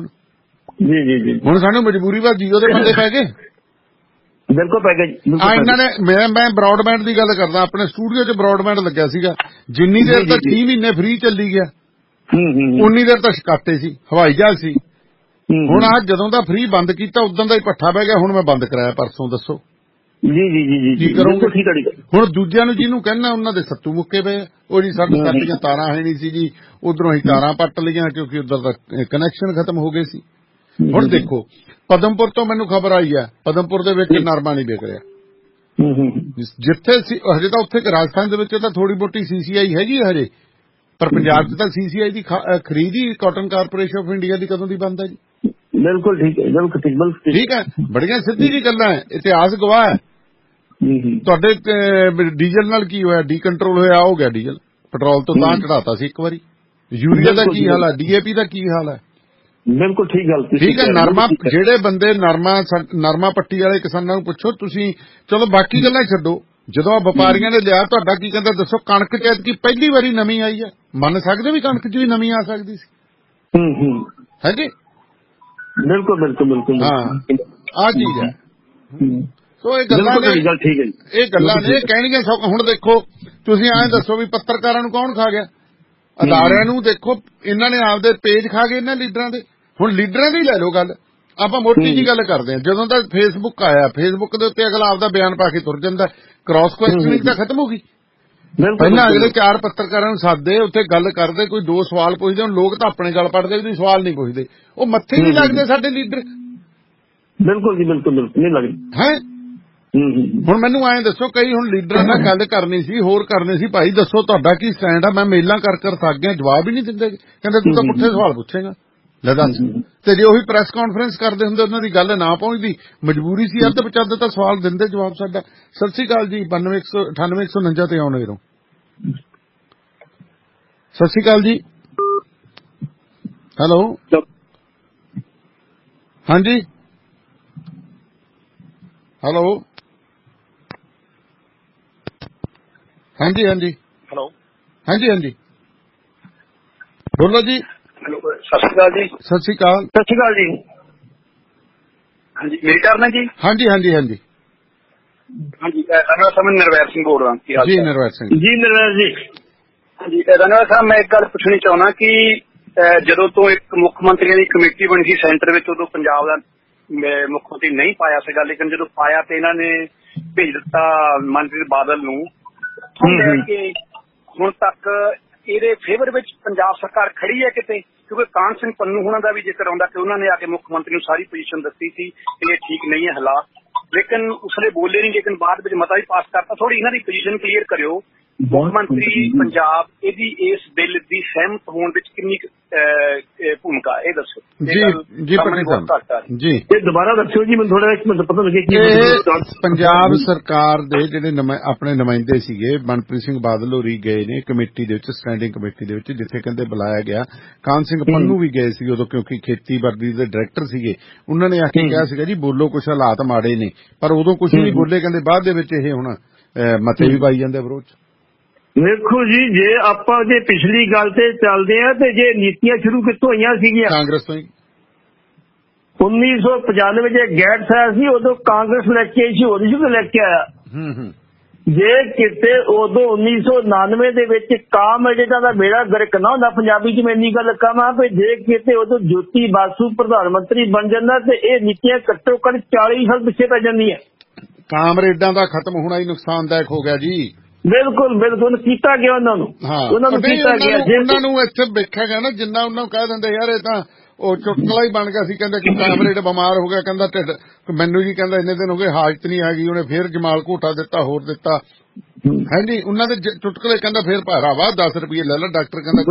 Speaker 1: ਹੁਣ ਸਾਨੂੰ ਮਜਬੂਰੀ ਵਾ ਜੀਓ ਦੇ ਬੰਦੇ ਪੈ ਗਏ।
Speaker 2: ਬਿਲਕੁਲ ਪੈ ਗਏ।
Speaker 1: ਇਹਨਾਂ ਨੇ, ਮੈਂ ਬ੍ਰੌਡਬੈਂਡ ਦੀ ਗੱਲ ਕਰਦਾ, ਆਪਣੇ ਸਟੂਡੀਓ 'ਚ ਬ੍ਰੌਡਬੈਂਡ ਲੱਗਿਆ ਸੀਗਾ, ਜਿੰਨੀ ਦੇਰ ਤੱਕ 6 ਮਹੀਨੇ ਫ੍ਰੀ ਚੱਲੀ ਗਿਆ ਉਨੀ ਦੇਰ ਤੱਕ ਸ਼ਿਕਾਤੇ ਸੀ, ਹਵਾਈ ਜਹਾਜ਼ ਸੀ। ਹੁਣ ਅੱਜ ਜਦੋਂ ਦਾ ਫ੍ਰੀ ਬੰਦ ਕੀਤਾ ਉਦੋਂ ਦਾ ਹੀ ਪੱਠਾ ਪੈ ਗਿਆ। ਹੁਣ ਮੈਂ ਬੰਦ ਕਰਾਇਆ ਪਰਸੋਂ, ਦੱਸੋ ਕੀ ਕਰੋਗੇ? ਹੁਣ ਦੂਜਿਆਂ ਨੂੰ ਜਿਹਨੂੰ ਕਹਿਣਾ ਉਹਨਾਂ ਦੇ ਸੱਤੂ ਮੁੱਕੇ ਪਏ। ਉਹ ਜੀ ਸਾਡੀਆਂ ਤਾਰਾਂ ਹੈ ਨਹੀਂ ਸੀ ਜੀ, ਉਧਰੋਂ ਹੀ ਤਾਰਾਂ ਪੱਟ ਲਈਆਂ ਕਿਉਂਕਿ ਉਧਰ ਦਾ ਕਨੈਕਸ਼ਨ ਖਤਮ ਹੋ ਗਏ ਸੀ। ਹੁਣ ਦੇਖੋ, ਪਦਮਪੁਰ ਤੋਂ ਮੈਨੂੰ ਖਬਰ ਆਈ ਹੈ, ਪਦਮਪੁਰ ਦੇ ਵਿੱਚ ਨਰਮਾ ਨਹੀਂ ਵਿਕ ਰਿਹਾ। ਜਿੱਥੇ ਹਜੇ ਤਾਂ ਉੱਥੇ ਰਾਜਸਥਾਨ ਦੇ ਵਿੱਚ ਤਾਂ ਥੋੜੀ ਬਹੁਤੀ ਸੀਸੀਆਈ ਹੈਗੀ ਹਜੇ, ਪਰ ਪੰਜਾਬ 'ਚ ਤਾਂ ਸੀਸੀਆਈ ਦੀ ਖਰੀਦ ਹੀ ਕਾਟਨ ਕਾਰਪੋਰੇਸ਼ਨ ਆਫ ਇੰਡੀਆ ਦੀ ਕਦੋਂ ਦੀ ਬੰਦ ਹੈ ਜੀ?
Speaker 2: ਬਿਲਕੁਲ ਠੀਕ ਹੈ, ਬਿਲਕੁਲ
Speaker 1: ਠੀਕ ਹੈ। ਬੜੀਆਂ ਸਿੱਧੀ ਜੀ ਗੱਲਾਂ ਹੈ, ਇਤਿਹਾਸ ਗਵਾਹ ਹੈ। ਤੁਹਾਡੇ ਡੀਜ਼ਲ ਨਾਲ ਕੀ ਹੋਇਆ? ਡੀਕੰਟਰੋਲ ਹੋਇਆ ਹੋ ਗਿਆ ਡੀਜ਼ਲ, ਪੈਟਰੋਲ ਤੋਂ ਤਾਂ ਚੜਾਤਾ ਸੀ ਇੱਕ ਵਾਰੀ। ਯੂਰੀਆ ਦਾ ਕੀ ਹਾਲ ਹੈ? ਡੀਏਪੀ ਦਾ ਕੀ ਹਾਲ ਹੈ?
Speaker 2: ਬਿਲਕੁਲ ਠੀਕ ਗੱਲ।
Speaker 1: ਠੀਕ ਹੈ। ਨਰਮਾ, ਜਿਹੜੇ ਬੰਦੇ ਨਰਮਾ ਪੱਟੀ ਵਾਲੇ ਕਿਸਾਨਾਂ ਨੂੰ ਪੁੱਛੋ ਤੁਸੀਂ, ਚਲੋ ਬਾਕੀ ਗੱਲਾਂ ਛੱਡੋ, ਜਦੋਂ ਵਪਾਰੀਆਂ ਨੇ ਲਿਆ ਤੁਹਾਡਾ ਕੀ ਕਹਿੰਦਾ ਦੱਸੋ? ਕਣਕ 'ਚ ਐਤਕੀ ਪਹਿਲੀ ਵਾਰੀ ਨਵੀਂ ਆਈ ਹੈ, ਮੰਨ ਸਕਦੇ ਵੀ ਕਣਕ 'ਚ ਵੀ ਨਵੀਂ ਆ ਸਕਦੀ ਸੀ। ਹੈ ਜੀ,
Speaker 2: ਬਿਲਕੁਲ।
Speaker 1: ਹਾਂ, ਆਹ ਚੀਜ਼ ਹੈ। ਸੋ ਇਹ ਗੱਲਾਂ ਨੇ ਕਹਿਣੀਆਂ ਸੌਖਾ। ਹੁਣ ਦੇਖੋ ਤੁਸੀਂ ਐਂ ਦੱਸੋ ਵੀ ਪੱਤਰਕਾਰਾਂ ਨੂੰ ਕੌਣ ਖਾ ਗਿਆ? ਅਦਾਰਿਆਂ ਨੂੰ ਦੇਖੋ, ਇਹਨਾਂ ਨੇ ਆਪਦੇ ਪੇਜ ਖਾ ਗਏ ਇਹਨਾਂ ਲੀਡਰਾਂ ਦੇ। ਹੁਣ ਲੀਡਰਾਂ ਦੀ ਲੈ ਲਓ ਗੱਲ, ਆਪਾਂ ਮੋਟੀ ਜੀ ਗੱਲ ਕਰਦੇ ਹਾਂ। ਜਦੋਂ ਦਾ ਫੇਸਬੁੱਕ ਆਇਆ, ਫੇਸਬੁੱਕ ਦੇ ਉੱਤੇ ਅਗਲਾ ਆਪਦਾ ਬਿਆਨ ਪਾ ਕੇ ਤੁਰ ਜਾਂਦਾ, ਕ੍ਰਾਸ ਕੁਐਸਚਨਿੰਗ ਤਾਂ ਖਤਮ ਹੋ ਗਈ। ਪਹਿਲਾਂ ਅਗਲੇ 4 ਪੱਤਰਕਾਰਾਂ ਨੂੰ ਸਾਦੇ, ਉੱਥੇ ਗੱਲ ਕਰਦੇ, ਕੋਈ 2 ਸਵਾਲ ਪੁੱਛਦੇ। ਹੁਣ ਲੋਕ ਤਾਂ ਆਪਣੇ ਗੱਲ ਪੜਦੇ, ਕੋਈ ਸਵਾਲ ਨਹੀਂ ਪੁੱਛਦੇ। ਉਹ ਮੱਥੇ ਨਹੀਂ ਲੱਗਦੇ ਸਾਡੇ ਲੀਡਰ।
Speaker 2: ਬਿਲਕੁਲ ਜੀ, ਬਿਲਕੁਲ ਨਹੀਂ ਲੱਗਦੇ।
Speaker 1: ਹੈ ਹੁਣ ਮੈਨੂੰ ਐਂ ਦੱਸੋ, ਕਈ ਹੁਣ ਲੀਡਰਾਂ ਨਾਲ ਗੱਲ ਕਰਨੀ ਸੀ, ਹੋਰ ਕਰਨੀ ਸੀ, ਭਾਈ ਦੱਸੋ ਤੁਹਾਡਾ ਕੀ ਸਟੈਂਡ ਆ? ਮੈਂ ਮੇਲਾਂ ਕਰ ਥੱਕ ਗਿਆ, ਜਵਾਬ ਹੀ ਨਹੀਂ ਦਿੰਦੇ, ਕਹਿੰਦੇ ਤੂੰ ਤਾਂ ਪੁੱਠੇ ਸਵਾਲ ਪੁੱਛੇਗਾ। ਲੈ ਦੱਸ, ਤੇ ਜੇ ਉਹੀ ਪ੍ਰੈਸ ਕਾਨਫਰੰਸ ਕਰਦੇ ਹੁੰਦੇ, ਉਹਨਾਂ ਦੀ ਗੱਲ ਨਾ ਪਹੁੰਚਦੀ, ਮਜਬੂਰੀ ਸੀ, ਅੱਧ ਬਚੱਧ ਤਾਂ ਸਵਾਲ ਦਿੰਦੇ ਜਵਾਬ ਸਾਡਾ। ਸਤਿ ਸ੍ਰੀ ਅਕਾਲ ਜੀ, 92981149 ਤੇ ਆਉਣੇ ਰਹੋ। ਸਤਿ ਸ੍ਰੀ ਅਕਾਲ ਜੀ। ਹੈਲੋ, ਹਾਂਜੀ, ਹੈਲੋ, ਹਾਂਜੀ ਹਾਂਜੀ,
Speaker 3: ਹੈਲੋ,
Speaker 1: ਹਾਂਜੀ ਹਾਂਜੀ, ਬੋਲੋ ਜੀ।
Speaker 3: ਹੈਲੋ, ਸਤਿ ਸ਼੍ਰੀ ਅਕਾਲ ਜੀ।
Speaker 1: ਸਤਿ ਸ੍ਰੀ ਅਕਾਲ।
Speaker 2: ਸਤਿ ਸ਼੍ਰੀ ਅਕਾਲ ਜੀ।
Speaker 3: ਹਾਂਜੀ, ਮੇਰੀ ਟਰਨ ਹੈ ਜੀ।
Speaker 1: ਹਾਂਜੀ ਹਾਂਜੀ ਹਾਂਜੀ
Speaker 3: ਹਾਂਜੀ, ਧੰਨਵਾਦ ਸਾਹਿਬ, ਮੈਂ ਨਿਰਵੈਰ ਸਿੰਘ ਬੋਲ ਰਿਹਾ
Speaker 1: ਜੀ। ਨਿਰਵੈਰ ਸਿੰਘ
Speaker 2: ਜੀ, ਨਿਰਵੈਰ ਜੀ।
Speaker 3: ਹਾਂਜੀ, ਧੰਨਵਾਦ ਸਾਹਿਬ, ਮੈਂ ਇੱਕ ਗੱਲ ਪੁੱਛਣੀ ਚਾਹੁੰਦਾ ਕਿ ਜਦੋਂ ਤੋਂ ਇੱਕ ਮੁੱਖ ਮੰਤਰੀਆਂ ਦੀ ਕਮੇਟੀ ਬਣੀ ਸੀ ਸੈਂਟਰ ਵਿੱਚ, ਉਦੋਂ ਪੰਜਾਬ ਦਾ ਮੁੱਖ ਮੰਤਰੀ ਨਹੀਂ ਪਾਇਆ ਸੀਗਾ, ਲੇਕਿਨ ਜਦੋਂ ਪਾਇਆ ਤੇ ਇਹਨਾਂ ਨੇ ਭੇਜ ਦਿੱਤਾ ਮਨਪ੍ਰੀਤ ਬਾਦਲ ਨੂੰ। ਉੱਥੋਂ ਲੈ ਕੇ ਹੁਣ ਤੱਕ ਇਹਦੇ ਫੇਵਰ ਵਿੱਚ ਪੰਜਾਬ ਸਰਕਾਰ ਖੜੀ ਹੈ ਕਿਤੇ? ਕਿਉਂਕਿ ਕਾਹਨ ਸਿੰਘ ਪੰਨੂ ਹੋਣਾ ਦਾ ਵੀ ਜ਼ਿਕਰ ਆਉਂਦਾ ਕਿ ਉਹਨਾਂ ਨੇ ਆ ਕੇ ਮੁੱਖ ਮੰਤਰੀ ਨੂੰ ਸਾਰੀ ਪੋਜੀਸ਼ਨ ਦੱਸੀ ਸੀ ਕਿ ਇਹ ਠੀਕ ਨਹੀਂ ਹੈ ਹਾਲਾਤ, ਲੇਕਿਨ ਉਸਨੇ ਬੋਲੇ ਨਹੀਂ, ਲੇਕਿਨ ਬਾਅਦ ਵਿੱਚ ਮਤਾ ਵੀ ਪਾਸ ਕਰਤਾ। ਥੋੜੀ ਇਹਨਾਂ ਦੀ ਪੋਜੀਸ਼ਨ ਕਲੀਅਰ ਕਰਿਓ। ਮੁੱਖ ਮੰਤਰੀ ਪੰਜਾਬ ਇਹਦੀ ਇਸ ਬਿੱਲ ਦੀ ਸਹਿਮਤ ਹੋਣ ਵਿੱਚ ਕਿੰਨੀ ਭੂਮਿਕਾ, ਇਹ ਦੱਸੋ
Speaker 1: ਜੀ। ਪਟਨੀ ਸਾਹਿਬ ਜੀ,
Speaker 2: ਇਹ ਦੁਬਾਰਾ ਦੱਸਿਓ ਜੀ, ਮੈਨੂੰ ਥੋੜਾ ਇੱਕ ਮਿੰਟ ਪਤਾ ਲੱਗੇ।
Speaker 1: ਪੰਜਾਬ ਸਰਕਾਰ ਦੇ ਜਿਹੜੇ ਆਪਣੇ ਨੁਮਾਇੰਦੇ ਸੀਗੇ, ਮਨਪ੍ਰੀਤ ਸਿੰਘ ਬਾਦਲ ਹੋਰੀ ਗਏ ਨੇ ਕਮੇਟੀ ਦੇ ਵਿੱਚ, ਸਟੈਂਡਿੰਗ ਕਮੇਟੀ ਦੇ ਵਿੱਚ, ਜਿੱਥੇ ਕਹਿੰਦੇ ਬੁਲਾਇਆ ਗਿਆ। ਕਾਹਨ ਸਿੰਘ ਪੰਨੂ ਵੀ ਗਏ ਸੀ ਉਦੋਂ, ਕਿਉਂਕਿ ਖੇਤੀਬਾੜੀ ਦੇ ਡਾਇਰੈਕਟਰ ਸੀਗੇ। ਉਹਨਾਂ ਨੇ ਆ ਕੇ ਕਿਹਾ ਸੀਗਾ ਜੀ ਬੋਲੋ, ਕੁਛ ਹਾਲਾਤ ਮਾੜੇ ਨੇ, ਪਰ ਉਦੋਂ ਕੁਛ ਨਹੀਂ ਬੋਲੇ। ਕਹਿੰਦੇ ਬਾਅਦ ਦੇ ਵਿੱਚ ਇਹ ਹੁਣ ਮਤੇ ਵੀ ਪਾਈ ਜਾਂਦੇ ਵਿਰੋਧ ਚ।
Speaker 2: ਵੇਖੋ ਜੀ, ਜੇ ਆਪਾਂ ਜੇ ਪਿਛਲੀ ਗੱਲ ਤੇ ਚੱਲਦੇ ਆ, ਤੇ ਜੇ ਨੀਤੀਆਂ ਸ਼ੁਰੂ ਕਿੱਥੋਂ ਹੋਈਆਂ ਸੀਗੀਆਂ?
Speaker 1: ਕਾਂਗਰਸ ਤੋਂ ਹੀ।
Speaker 2: 1995 ਜੇ ਗੈਟਸ ਆਇਆ ਸੀ, ਉਦੋਂ ਕਾਂਗਰਸ ਲੈ ਕੇ ਆਈ ਸੀ, ਉਹਦੀ ਸ਼ੁਰੂ ਲੈ ਕੇ ਆਇਆ। ਜੇ ਕਿਤੇ ਉਦੋਂ 1999 ਦੇ ਵਿੱਚ ਕਾਮਰੇਡਾਂ ਦਾ ਮੇਰਾ ਗਰਕ ਨਾ ਹੁੰਦਾ, ਪੰਜਾਬੀ ਚ ਮੈਂ ਇੰਨੀ ਗੱਲ ਕਹਾਂ ਵੀ ਜੇ ਕਿਤੇ ਉਦੋਂ ਜੋਤੀ ਬਾਸੂ ਪ੍ਰਧਾਨ ਮੰਤਰੀ ਬਣ ਜਾਂਦਾ ਤੇ ਇਹ ਨੀਤੀਆਂ ਘੱਟੋ ਘੱਟ 40 ਸਾਲ ਪਿੱਛੇ ਪੈ ਜਾਂਦੀਆਂ।
Speaker 1: ਕਾਮਰੇਡਾਂ ਦਾ ਖਤਮ ਹੋਣਾ ਹੀ ਨੁਕਸਾਨਦਾਇਕ ਹੋ ਗਿਆ ਜੀ।
Speaker 2: ਬਿਲਕੁਲ ਬਿਲਕੁਲ, ਕੀਤਾ ਗਿਆ ਉਹਨਾਂ ਨੂੰ। ਉਹਨਾਂ ਨੂੰ ਕੀਤਾ ਗਿਆ।
Speaker 1: ਉਹਨਾਂ ਨੂੰ ਇੱਥੇ ਵੇਖਿਆ ਗਿਆ ਨਾ, ਜਿੰਨਾ ਉਹਨਾਂ ਨੂੰ ਕਹਿ ਦਿੰਦੇ ਯਾਰ ਇਹ ਤਾਂ ਉਹ ਚੁਟਕਲਾ ਹੀ ਬਣ ਗਿਆ ਸੀ। ਕਹਿੰਦੇ ਕਿ ਕਾਮਰੇਡ ਬਿਮਾਰ ਹੋ ਗਿਆ, ਕਹਿੰਦਾ ਢਿੱਡ ਮੈਨੂੰ ਜੀ, ਕਹਿੰਦਾ ਇੰਨੇ ਦਿਨ ਹੋ ਗਏ ਹਾਜ਼ਤ ਨਹੀਂ ਹੈਗੀ, ਉਹਨੇ ਫੇਰ ਜਮਾਲ ਘੋਟਾ ਦਿੱਤਾ, ਹੋਰ ਦਿੱਤਾ। ਹਾਂਜੀ, ਉਹਨਾਂ ਦੇ ਚੁਟਕਲੇ। ਕਹਿੰਦਾ ਫੇਰ ਭਾਰਾ ਵਾ 10 ਰੁਪਏ ਲੈ ਲੈ, ਡਾਕਟਰ ਕਹਿੰਦਾ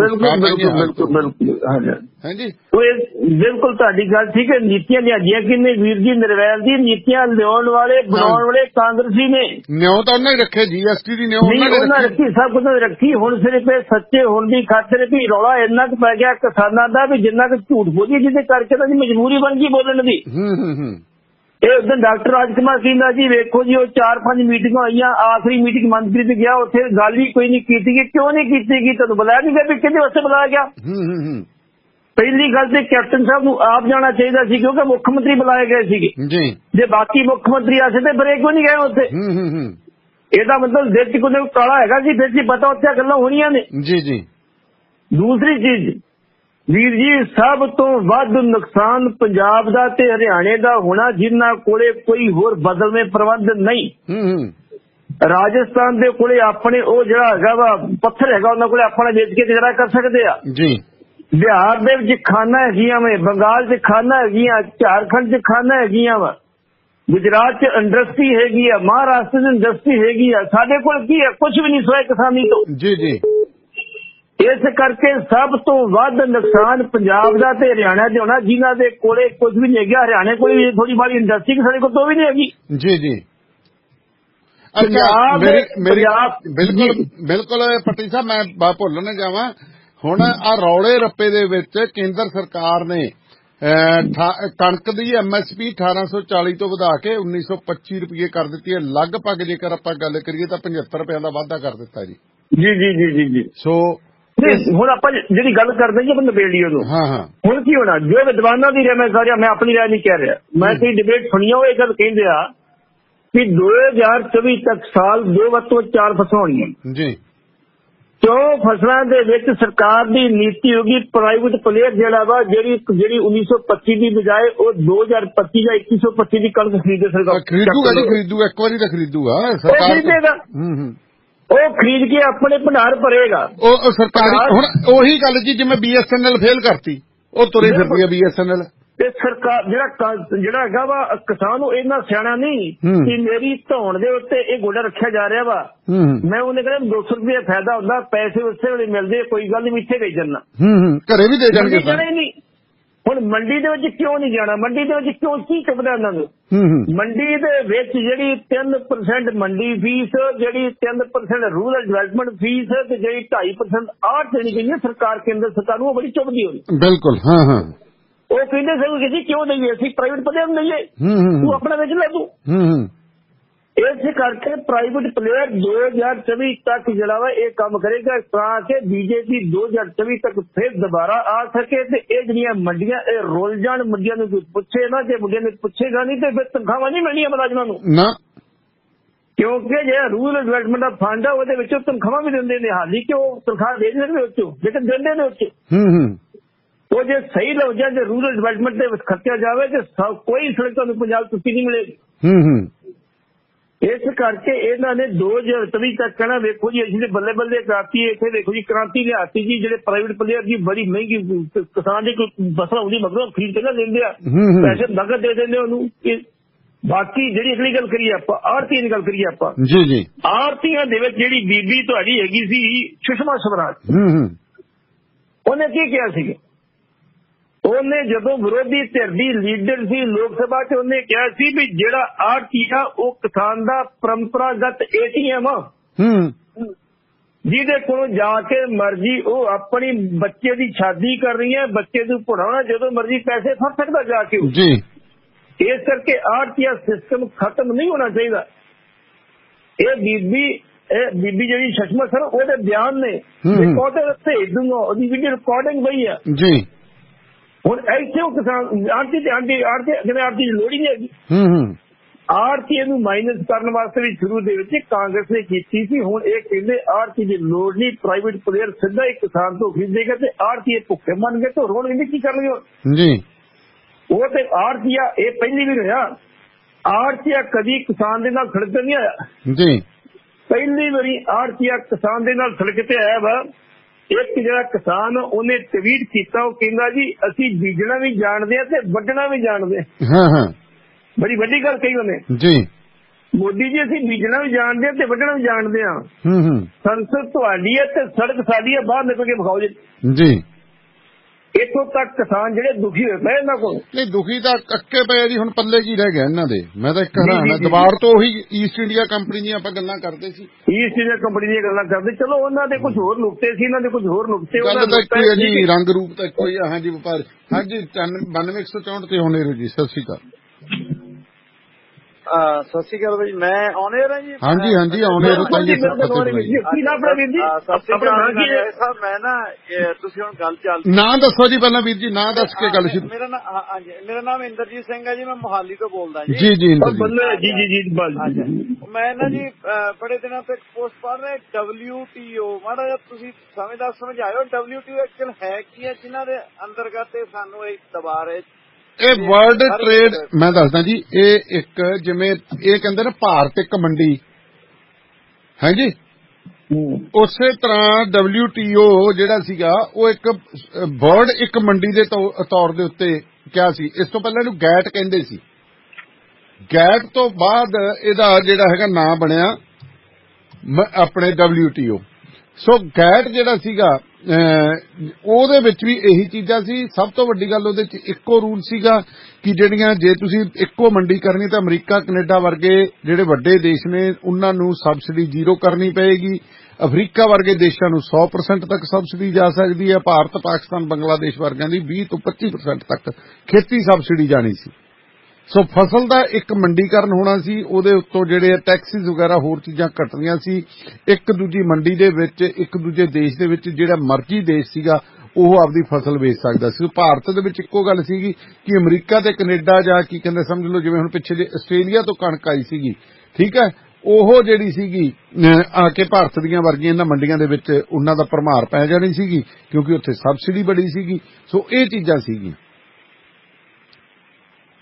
Speaker 1: ਹਾਂਜੀ।
Speaker 2: ਬਿਲਕੁਲ ਤੁਹਾਡੀ ਗੱਲ ਠੀਕ ਹੈ। ਨੀਤੀਆਂ ਲਿਆਂਦੀਆਂ ਕਿੰਨੇ ਵੀਰ ਜੀ? ਨਿਰਵੈਰ ਦੀ ਨੀਤੀਆਂ ਲਿਆਉਣ ਵਾਲੇ, ਬਣਾਉਣ ਵਾਲੇ ਕਾਂਗਰਸੀ ਨੇ।
Speaker 1: ਨਿਉ ਤਾਂ ਉਹਨਾਂ ਹੀ ਰੱਖੇ, GST ਦੀ ਨਿਉ
Speaker 2: ਉਹਨਾਂ ਰੱਖੀ, ਸਭ ਕੁਝ ਰੱਖੀ। ਹੁਣ ਸਿਰਫ ਸੱਚੇ ਹੋਣ ਦੀ ਖਾਤਰ ਵੀ ਰੌਲਾ ਇੰਨਾ ਕੁ ਪੈ ਗਿਆ ਕਿਸਾਨਾਂ ਦਾ ਵੀ ਜਿੰਨਾ ਕੁ ਝੂਠ ਬੋਲੀਏ, ਜਿਹਦੇ ਕਰਕੇ ਤਾਂ ਮਜਬੂਰੀ ਬਣ ਗਈ ਬੋਲਣ ਦੀ। ਇਹ ਉਦੋਂ ਡਾਕਟਰ ਰਾਜ ਕੁਮਾਰ ਸਿੰਘਲਾ ਜੀ ਵੇਖੋ ਜੀ, ਉਹ 4-5 ਮੀਟਿੰਗਾਂ ਹੋਈਆਂ, ਆਖਰੀ ਮੀਟਿੰਗ ਮੰਤਰੀ ਤੇ ਗਿਆ, ਉੱਥੇ ਗੱਲ ਹੀ ਕੋਈ ਨਹੀਂ ਕੀਤੀ ਗਈ। ਕਿਉਂ ਨਹੀਂ ਕੀਤੀ ਗਈ? ਤੁਹਾਨੂੰ ਬੁਲਾਇਆ ਨਹੀਂ ਗਿਆ ਵੀ ਕਿਹਦੇ ਵਾਸਤੇ ਬੁਲਾਇਆ ਗਿਆ? ਪਹਿਲੀ ਗੱਲ ਤੇ ਕੈਪਟਨ ਸਾਹਿਬ ਨੂੰ ਆਪ ਜਾਣਾ ਚਾਹੀਦਾ ਸੀ, ਕਿਉਂਕਿ ਮੁੱਖ ਮੰਤਰੀ ਬੁਲਾਏ ਗਏ ਸੀਗੇ। ਜੇ ਬਾਕੀ ਮੁੱਖ ਮੰਤਰੀ ਆਸੇ ਤੇ ਬਰੇ ਕਿਉਂ ਨਹੀਂ ਗਏ ਉੱਥੇ? ਇਹਦਾ ਮਤਲਬ ਦਿਲ ਚ ਕੋਈ ਕਾਲਾ ਹੈਗਾ ਸੀ, ਫਿਰ ਸੀ ਪਤਾ ਉੱਥੇ ਗੱਲਾਂ ਹੋਣੀਆਂ ਨੇ। ਦੂਸਰੀ ਚੀਜ਼ ਵੀਰ ਜੀ, ਸਭ ਤੋਂ ਵੱਧ ਨੁਕਸਾਨ ਪੰਜਾਬ ਦਾ ਤੇ ਹਰਿਆਣੇ ਦਾ ਹੋਣਾ, ਜਿਨ੍ਹਾਂ ਕੋਲੇ ਕੋਈ ਹੋਰ ਬਦਲਵੇਂ ਪ੍ਰਬੰਧ ਨਹੀਂ। ਰਾਜਸਥਾਨ ਦੇ ਕੋਲੇ ਆਪਣੇ ਉਹ ਜਿਹੜਾ ਹੈਗਾ ਵਾ ਪੱਥਰ ਹੈਗਾ, ਉਹਨਾਂ ਕੋਲੇ ਆਪਣਾ ਵੇਚ ਕੇ ਗੁਜ਼ਾਰਾ ਕਰ ਸਕਦੇ ਆ। ਬਿਹਾਰ ਦੇ ਵਿੱਚ ਖਾਨਾ ਹੈਗੀਆਂ ਵੇ, ਬੰਗਾਲ ਚ ਖਾਨਾ ਹੈਗੀਆਂ, ਝਾਰਖੰਡ ਚ ਖਾਨਾ ਹੈਗੀਆਂ ਵਾ, ਗੁਜਰਾਤ ਚ ਇੰਡਸਟਰੀ ਹੈਗੀ ਆ, ਮਹਾਰਾਸ਼ਟਰ ਚ ਇੰਡਸਟਰੀ ਹੈਗੀ ਆ। ਸਾਡੇ ਕੋਲ ਕੀ ਹੈ? ਕੁਝ ਵੀ ਨਹੀਂ ਸਿਵਾਏ ਕਿਸਾਨੀ ਤੋਂ। ਇਸ ਕਰਕੇ ਸਭ ਤੋਂ ਵੱਧ ਨੁਕਸਾਨ ਪੰਜਾਬ ਦਾ ਤੇ ਹਰਿਆਣਾ ਦੇ ਹੋਣਾ, ਜਿਨ੍ਹਾਂ ਦੇ ਕੋਲੇ ਕੁਝ ਵੀ ਨਹੀਂ ਹੈਗਾ। ਹਰਿਆਣੇ ਕੋਲ ਵੀ ਥੋੜੀ ਬਾੜੀ ਇੰਡਸਟਰੀ, ਸਾਡੇ ਕੋਲ ਤੋਂ ਵੀ ਨਹੀਂ ਹੈਗੀ।
Speaker 1: ਬਿਲਕੁਲ ਪੱਟੀ ਸਾਹਿਬ, ਮੈਂ ਭੁੱਲ ਨਾ ਜਾਵਾਂ, ਹੁਣ ਆ ਰੌਲੇ ਰੱਪੇ ਦੇ ਵਿੱਚ ਕੇਂਦਰ ਸਰਕਾਰ ਨੇ ਕਣਕ ਦੀ MSP 1840 ਤੋਂ ਵਧਾ ਕੇ 1925 ਰੁਪਏ ਕਰ ਦਿੱਤੀ ਹੈ ਲਗਭਗ। ਜੇਕਰ ਆਪਾਂ ਗੱਲ ਕਰੀਏ ਤਾਂ 75 ਰੁਪਏ ਦਾ ਵਾਧਾ ਕਰ ਦਿੱਤਾ ਜੀ। ਸੋ ਹੁਣ ਆਪਾਂ ਜਿਹੜੀ ਗੱਲ ਕਰਦੇ ਜੀ, ਨਵੇੜੀ ਉਹਨੂੰ। ਹੁਣ ਕੀ ਹੋਣਾ? ਜੋ ਵਿਦਵਾਨਾਂ ਦੀ ਮੈਂ ਸਾਰਿਆ, ਮੈਂ ਆਪਣੀ ਰਾਏ ਨਹੀਂ ਕਹਿ ਰਿਹਾ, ਮੈਂ ਕਈ ਡਿਬੇਟ ਸੁਣੀਆਂ, ਉਹ ਇਹ ਗੱਲ ਕਹਿੰਦੇ ਆ ਕਿ 2024 ਤੱਕ ਸਾਲ 2 ਵੱਧ ਤੋਂ 4 ਫਸਲਾਂ ਹੋਣੀਆਂ ਜੀ। 4 ਫਸਲਾਂ ਦੇ ਵਿੱਚ ਸਰਕਾਰ ਦੀ ਨੀਤੀ ਹੋਗੀ ਪ੍ਰਾਈਵੇਟ ਪਲੇਅਰ ਜਿਹੜਾ ਵਾ, ਜਿਹੜੀ 1925 ਦੀ ਬਜਾਏ ਉਹ 2025 ਜਾਂ 2125 ਦੀ ਕਣਕ ਖਰੀਦੇ। ਸਰਕਾਰ ਖਰੀਦੂਗਾ ਜੀ, ਖਰੀਦੂਗਾ, ਇੱਕ ਵਾਰੀ ਤਾਂ ਖਰੀਦੂਗਾ
Speaker 2: ਖਰੀਦੇਗਾ। ਉਹ ਖਰੀਦ ਕੇ ਆਪਣੇ ਭੰਡਾਰ ਭਰੇਗਾ। ਉਹ
Speaker 1: ਸਰਕਾਰੀ ਹੁਣ ਉਹੀ ਗੱਲ ਜੀ, ਜਿਵੇਂ BSNL ਫੇਲ ਕਰਤੀ, ਉਹ ਤੁਰੇ ਫਿਰਦੀ ਹੈ BSNL।
Speaker 2: ਤੇ ਸਰਕਾਰ ਜਿਹੜਾ ਹੈਗਾ ਵਾ ਕਿਸਾਨ ਉਹ ਇੰਨਾ ਸਿਆਣਾ ਨਹੀਂ ਕਿ ਮੇਰੀ ਧੌਣ ਦੇ ਉੱਤੇ ਇਹ ਗੋਡਾ ਰੱਖਿਆ ਜਾ ਰਿਹਾ ਵਾ, ਮੈਂ ਉਹਨੇ ਕਹਿੰਦਾ 200 ਰੁਪਏ ਫਾਇਦਾ ਹੁੰਦਾ, ਪੈਸੇ ਉਸੇ ਵੇਲੇ ਮਿਲਦੇ, ਕੋਈ ਗੱਲ ਨਹੀਂ, ਇੱਥੇ ਵੇਚ ਜਾਣਾ,
Speaker 1: ਘਰੇ ਵੀ ਦੇ ਜਾਣਗੇ।
Speaker 2: ਜਾਣਾ ਹੀ ਨਹੀਂ। ਹੁਣ ਮੰਡੀ ਦੇ ਵਿੱਚ ਕਿਉਂ ਨਹੀਂ ਜਾਣਾ? ਮੰਡੀ ਦੇ ਵਿੱਚ ਕਿਉਂ ਕੀ ਚੁੱਕਦਾ ਉਹਨਾਂ ਨੂੰ? ਮੰਡੀ ਦੇ ਵਿੱਚ ਜਿਹੜੀ 3% ਮੰਡੀ ਫੀਸ, ਜਿਹੜੀ 3% ਰੂਰਲ ਡਿਵੈਲਪਮੈਂਟ ਫੀਸ ਤੇ ਜਿਹੜੀ 2.5% ਆਹ ਦੇਣੀ ਗਈ ਹੈ ਸਰਕਾਰ, ਕੇਂਦਰ ਸਰਕਾਰ ਨੂੰ, ਉਹ ਬੜੀ ਚੁੱਭਦੀ ਹੋਣੀ।
Speaker 1: ਬਿਲਕੁਲ।
Speaker 2: ਉਹ ਕਹਿੰਦੇ ਸਰ ਕਿ ਕਿਉਂ ਦਈਏ, ਅਸੀਂ ਪ੍ਰਾਈਵੇਟ ਪਲੇਅਰ ਨੂੰ ਦਈਏ, ਤੂੰ ਆਪਣਾ ਵਿੱਚ ਲੈ ਤੂੰ। ਇਸੇ ਕਰਕੇ ਪ੍ਰਾਈਵੇਟ ਪਲੇਅਰ 2024 ਤੱਕ ਜਿਹੜਾ ਵਾ ਇਹ ਕੰਮ ਕਰੇਗਾ ਤਾਂ ਕਿ ਬੀਜੇਪੀ 2024 ਤੱਕ ਫਿਰ ਦੁਬਾਰਾ ਆ ਸਕੇ ਤੇ ਇਹ ਜਿਹੜੀਆਂ ਮੰਡੀਆਂ ਇਹ ਰੋਲ ਜਾਣ। ਮੰਡੀਆਂ ਨੂੰ ਕੋਈ ਪੁੱਛੇ ਨਾ, ਜੇ ਮੁੰਡਿਆਂ ਨੂੰ ਪੁੱਛੇਗਾ ਨਹੀਂ ਤੇ ਫਿਰ ਤਨਖਾਹਾਂ ਨਹੀਂ ਮਿਲਣੀਆਂ ਮੁਲਾਜ਼ਮਾਂ ਨੂੰ ਨਾ, ਕਿਉਂਕਿ ਜਿਹੜਾ ਰੂਰਲ ਡਿਵੈਲਪਮੈਂਟ ਦਾ ਫੰਡ ਆ ਉਹਦੇ ਵਿੱਚੋਂ ਤਨਖਾਹਾਂ ਵੀ ਦਿੰਦੇ ਨੇ। ਹਾਲੀ ਕਿ ਉਹ ਤਨਖਾਹ ਦੇ ਦਿੰਦੇ ਵਿੱਚੋਂ, ਲੇਕਿਨ ਦਿੰਦੇ ਨੇ ਉੱਚ ਉਹ ਜੇ ਸਹੀ ਲਫ਼ਜ਼ਾਂ ਜੇ ਰੂਰਲ ਡਿਵੈਲਪਮੈਂਟ ਦੇ ਵਿੱਚ ਖਰਚਿਆ ਜਾਵੇ ਤੇ ਕੋਈ ਸੜਕ ਤੁਹਾਨੂੰ ਪੰਜਾਬ ਟੁੱਟੀ ਨਹੀਂ ਮਿਲੇਗੀ। ਇਸ ਕਰਕੇ ਇਹਨਾਂ ਨੇ 2024 ਤੱਕ ਕਹਿਣਾ ਵੇਖੋ ਜੀ ਅਸੀਂ ਬੱਲੇ ਬੱਲੇ ਕਰਾਤੀ, ਇੱਥੇ ਦੇਖੋ ਜੀ ਕ੍ਰਾਂਤੀ ਲਿਆਤੀ ਜੀ। ਜਿਹੜੇ ਪ੍ਰਾਈਵੇਟ ਪਲੇਅਰ ਦੀ ਬੜੀ ਮਹਿੰਗੀ ਕਿਸਾਨ ਦੀ ਕੋਈ ਫਸਲ ਆਉਂਦੀ ਮਗਰੋਂ ਖਰੀਦ ਕੇ ਨਾ ਦਿੰਦੇ ਆ, ਪੈਸੇ ਨਗਦ ਦੇ ਦਿੰਦੇ ਉਹਨੂੰ। ਬਾਕੀ ਜਿਹੜੀ ਅਗਲੀ ਗੱਲ ਕਰੀਏ ਆਪਾਂ ਆੜਤੀਆਂ ਦੀ ਗੱਲ ਕਰੀਏ ਆਪਾਂ ਜੀ, ਆੜਤੀਆਂ ਦੇ ਵਿੱਚ ਜਿਹੜੀ ਬੀਬੀ ਤੁਹਾਡੀ ਹੈਗੀ ਸੀ ਸੁਸ਼ਮਾ ਸਵਰਾਜ, ਉਹਨੇ ਕੀ ਕਿਹਾ ਸੀ? ਉਹਨੇ ਜਦੋਂ ਵਿਰੋਧੀ ਧਿਰ ਦੀ ਲੀਡਰ ਸੀ ਲੋਕ ਸਭਾ 'ਚ, ਉਹਨੇ ਕਿਹਾ ਸੀ ਵੀ ਜਿਹੜਾ ਆੜਤੀ ਆ ਉਹ ਕਿਸਾਨ ਦਾ ਪਰੰਪਰਾਗਤ ATM ਆ, ਜਿਹਦੇ ਕੋਲੋਂ ਜਾ ਕੇ ਮਰਜ਼ੀ ਉਹ ਆਪਣੀ ਬੱਚੇ ਦੀ ਸ਼ਾਦੀ ਕਰਨੀ ਹੈ, ਬੱਚੇ ਨੂੰ ਪੜਾਉਣਾ, ਜਦੋਂ ਮਰਜ਼ੀ ਪੈਸੇ ਫੜ ਸਕਦਾ ਜਾ ਕੇ ਜੀ। ਇਸ ਕਰਕੇ ਆੜਤੀਆ ਸਿਸਟਮ ਖਤਮ ਨਹੀਂ ਹੋਣਾ ਚਾਹੀਦਾ। ਇਹ ਬੀਬੀ ਜਿਹੜੀ ਸੁਸ਼ਮਾ ਸਰ ਉਹਦੇ ਬਿਆਨ ਨੇ ਰਿਕਾਰਡਰ ਭੇਜ ਦੂੰਗਾ, ਉਹਦੀ ਵੀਡੀਓ ਰਿਕਾਰਡਿੰਗ ਪਈ ਆ ਜੀ। ਹੁਣ ਇੱਥੇ ਉਹ ਕਿਸਾਨ ਆੜਤੀ ਦੀ ਲੋੜ ਹੀ ਨਹੀਂ ਹੈਗੀ। ਆੜਤੀ ਨੂੰ ਮਾਈਨਸ ਕਰਨ ਵਾਸਤੇ ਵੀ ਸ਼ੁਰੂ ਦੇ ਵਿੱਚ ਕਾਂਗਰਸ ਨੇ ਕੀਤੀ ਸੀ। ਹੁਣ ਇਹ ਕਹਿੰਦੇ ਆੜਤੀ ਦੀ ਲੋੜ ਨਹੀਂ, ਪ੍ਰਾਈਵੇਟ ਪਲੇਅਰ ਸਿੱਧਾ ਇੱਕ ਕਿਸਾਨ ਤੋਂ ਖਰੀਦੇਗਾ ਤੇ ਆੜਤੀ ਭੁੱਖੇ ਮੰਨ ਗਏ ਤੇ ਰੋਣਗੇ ਕੀ ਕਰਨਗੇ ਜੀ। ਉਹ ਤੇ ਆੜਤੀਆ ਇਹ ਪਹਿਲੀ ਵੀ ਰਿਹਾ, ਆੜਤੀਆ ਕਦੀ ਕਿਸਾਨ ਦੇ ਨਾਲ ਸੜਕ ਤੇ ਨਹੀਂ ਆਇਆ ਜੀ। ਪਹਿਲੀ ਵਾਰੀ ਆੜਤੀਆ ਕਿਸਾਨ ਦੇ ਨਾਲ ਸੜਕ ਤੇ ਆਇਆ ਵਾ। ਇੱਕ ਜਿਹੜਾ ਕਿਸਾਨ ਉਹਨੇ ਟਵੀਟ ਕੀਤਾ, ਉਹ ਕਹਿੰਦਾ ਜੀ ਅਸੀਂ ਬੀਜਣਾ ਵੀ ਜਾਣਦੇ ਆ ਤੇ ਵੱਢਣਾ ਵੀ ਜਾਣਦੇ ਆ। ਬੜੀ ਵੱਡੀ ਗੱਲ ਕਹੀ ਉਹਨੇ ਜੀ। ਮੋਦੀ ਜੀ ਅਸੀਂ ਬੀਜਣਾ ਵੀ ਜਾਣਦੇ ਆ ਤੇ ਵੱਢਣਾ ਵੀ ਜਾਣਦੇ ਆ। ਸੰਸਦ ਤੁਹਾਡੀ ਹੈ ਤੇ ਸੜਕ ਸਾਡੀ ਹੈ, ਬਾਹਰ ਨਿਕਲ ਕੇ ਵਿਖਾਓ ਜੀ। ਇੱਥੋਂ ਤੱਕ ਕਿਸਾਨ ਜਿਹੜੇ ਦੁਖੀ ਹੋਏ ਪਏ ਇਹਨਾਂ ਕੋਲ। ਨਹੀਂ
Speaker 1: ਦੁਖੀ ਤਾਂ ਅੱਕੇ ਪਏ ਜੀ, ਹੁਣ ਪੱਲੇ ਕੀ ਰਹਿ ਗਿਆ ਇਹਨਾਂ ਦੇ। ਮੈਂ ਤਾਂ ਇੱਕ ਹੈਰਾਨ ਦੁਬਾਰ ਤੋਂ ਉਹੀ ਈਸਟ ਇੰਡੀਆ ਕੰਪਨੀ ਦੀਆਂ ਆਪਾਂ ਗੱਲਾਂ ਕਰਦੇ ਸੀ,
Speaker 2: ਈਸਟ ਇੰਡੀਆ ਕੰਪਨੀ ਦੀਆਂ ਗੱਲਾਂ ਕਰਦੇ। ਚਲੋ ਉਹਨਾਂ ਦੇ ਕੁਝ ਹੋਰ ਨੁਕਤੇ ਸੀ, ਇਹਨਾਂ ਦੇ ਕੁਝ ਹੋਰ ਨੁਕਤੇ।
Speaker 1: ਗੱਲ ਤਾਂ ਇੱਕੋ ਹੈ ਜੀ, ਰੰਗ ਰੂਪ ਤਾਂ ਇੱਕੋ ਹੀ ਆ। ਹਾਂਜੀ ਵਪਾਰ, ਹਾਂਜੀ 9264 ਤੇ ਹੋਣੇ ਜੀ। ਸਤਿ ਸ਼੍ਰੀ ਅਕਾਲ।
Speaker 4: ਸਤਿ ਸ਼੍ਰੀ ਅਕਾਲ ਭਾਈ, ਮੈਂ ਆਨੇਰ ਹਾਂ ਜੀ।
Speaker 1: ਹਾਂਜੀ ਆਨੇਰ
Speaker 4: ਮੈਂ ਨਾ ਤੁਸੀਂ ਹੁਣ ਗੱਲ ਚੱਲ
Speaker 1: ਨਾਂ ਦੱਸੋ ਜੀ ਪਹਿਲਾਂ ਵੀਰ ਜੀ, ਨਾਂ ਦੱਸ ਕੇ ਗੱਲ ਸ਼ੁਰੂ।
Speaker 4: ਮੇਰਾ ਨਾਮ ਇੰਦਰਜੀਤ ਸਿੰਘ ਹੈ ਜੀ, ਮੈਂ ਮੋਹਾਲੀ ਤੋਂ ਬੋਲਦਾ ਜੀ।
Speaker 2: ਜੀ
Speaker 4: ਮੈਂ ਨਾ ਜੀ ਬੜੇ ਦਿਨਾਂ ਤੋਂ ਇੱਕ ਪੋਸਟ ਪੜ੍ਹ ਰਿਹਾ WTO, ਮਾੜਾ ਜਿਹਾ ਤੁਸੀਂ ਸਮਝਾਇਓ WTO ਐਕਚੁਅਲ ਹੈ ਕੀ ਹੈ, ਜਿਨ੍ਹਾਂ ਦੇ ਅੰਤਰਗਤ ਸਾਨੂੰ ਇਹ ਦਬਾ ਰਹੇ।
Speaker 1: ਇਹ ਵਰਲਡ ਟ੍ਰੇਡ, ਮੈਂ ਦੱਸਦਾ ਜੀ, ਇਹ ਇੱਕ ਜਿਵੇਂ ਇਹ ਕਹਿੰਦੇ ਨਾ ਭਾਰਤ ਇੱਕ ਮੰਡੀ ਹੈ ਜੀ, ਉਸੇ ਤਰ੍ਹਾਂ WTO ਜਿਹੜਾ ਸੀਗਾ ਉਹ ਇੱਕ ਵਰਲਡ ਇੱਕ ਮੰਡੀ ਦੇ ਤੌਰ ਦੇ ਉੱਤੇ ਕਿਹਾ ਸੀ। ਇਸ ਤੋਂ ਪਹਿਲਾਂ ਇਹਨੂੰ ਗੈਟ ਕਹਿੰਦੇ ਸੀ। ਗੈਟ ਤੋਂ ਬਾਅਦ ਇਹਦਾ ਜਿਹੜਾ ਹੈਗਾ ਨਾਂ ਬਣਿਆ ਆਪਣੇ WTO। ਸੋ ਗੈਟ ਜਿਹੜਾ ਸੀਗਾ ਉਹਦੇ ਵਿੱਚ ਵੀ ਇਹੀ ਚੀਜ਼ਾਂ ਸੀ। ਸਭ ਤੋਂ ਵੱਡੀ ਗੱਲ ਉਹਦੇ ਚ ਇੱਕੋ ਰੂਲ ਸੀਗਾ ਕਿ ਜਿਹੜੀਆਂ ਜੇ ਤੁਸੀਂ ਇੱਕੋ ਮੰਡੀ ਕਰਨੀ ਤਾਂ ਅਮਰੀਕਾ ਕੈਨੇਡਾ ਵਰਗੇ ਜਿਹੜੇ ਵੱਡੇ ਦੇਸ਼ ਨੇ ਉਹਨਾਂ ਨੂੰ ਸਬਸਿਡੀ 0 ਕਰਨੀ ਪਏਗੀ। ਅਫਰੀਕਾ ਵਰਗੇ ਦੇਸ਼ਾਂ ਨੂੰ 100% ਤੱਕ ਸਬਸਿਡੀ ਜਾ ਸਕਦੀ ਹੈ। ਭਾਰਤ, ਪਾਕਿਸਤਾਨ, ਬੰਗਲਾਦੇਸ਼ ਵਰਗਿਆਂ ਦੀ 20 ਤੋਂ 25% ਤੱਕ ਖੇਤੀ ਸਬਸਿਡੀ ਜਾਣੀ ਸੀ। ਸੋ ਫਸਲ ਦਾ ਇੱਕ ਮੰਡੀਕਰਨ ਹੋਣਾ ਸੀ, ਉਹਦੇ ਉੱਤੋਂ ਜਿਹੜੇ ਟੈਕਸਿਸ ਵਗੈਰਾ ਹੋਰ ਚੀਜ਼ਾਂ ਘਟਣੀਆਂ ਸੀ। ਇੱਕ ਦੂਜੀ ਮੰਡੀ ਦੇ ਵਿੱਚ ਇੱਕ ਦੂਜੇ ਦੇਸ਼ ਦੇ ਵਿੱਚ ਜਿਹੜਾ ਮਰਜ਼ੀ ਦੇਸ਼ ਸੀਗਾ ਉਹ ਆਪਦੀ ਫਸਲ ਵੇਚ ਸਕਦਾ ਸੀ। ਭਾਰਤ ਦੇ ਵਿੱਚ ਇੱਕੋ ਗੱਲ ਸੀਗੀ ਕਿ ਅਮਰੀਕਾ ਤੇ ਕੈਨੇਡਾ ਜਾਂ ਕੀ ਕਹਿੰਦੇ ਸਮਝ ਲਓ, ਜਿਵੇਂ ਹੁਣ ਪਿੱਛੇ ਜੇ ਆਸਟ੍ਰੇਲੀਆ ਤੋਂ ਕਣਕ ਆਈ ਸੀਗੀ, ਠੀਕ ਹੈ, ਉਹ ਜਿਹੜੀ ਸੀਗੀ ਆ ਕੇ ਭਾਰਤ ਦੀਆਂ ਵਰਗੀਆਂ ਇਹਨਾਂ ਮੰਡੀਆਂ ਦੇ ਵਿੱਚ ਉਹਨਾਂ ਦਾ ਭਰਮਾਰ ਪੈ ਜਾਣੀ ਸੀਗੀ, ਕਿਉਂਕਿ ਉੱਥੇ ਸਬਸਿਡੀ ਬੜੀ ਸੀਗੀ। ਸੋ ਇਹ ਚੀਜ਼ਾਂ ਸੀਗੀਆਂ।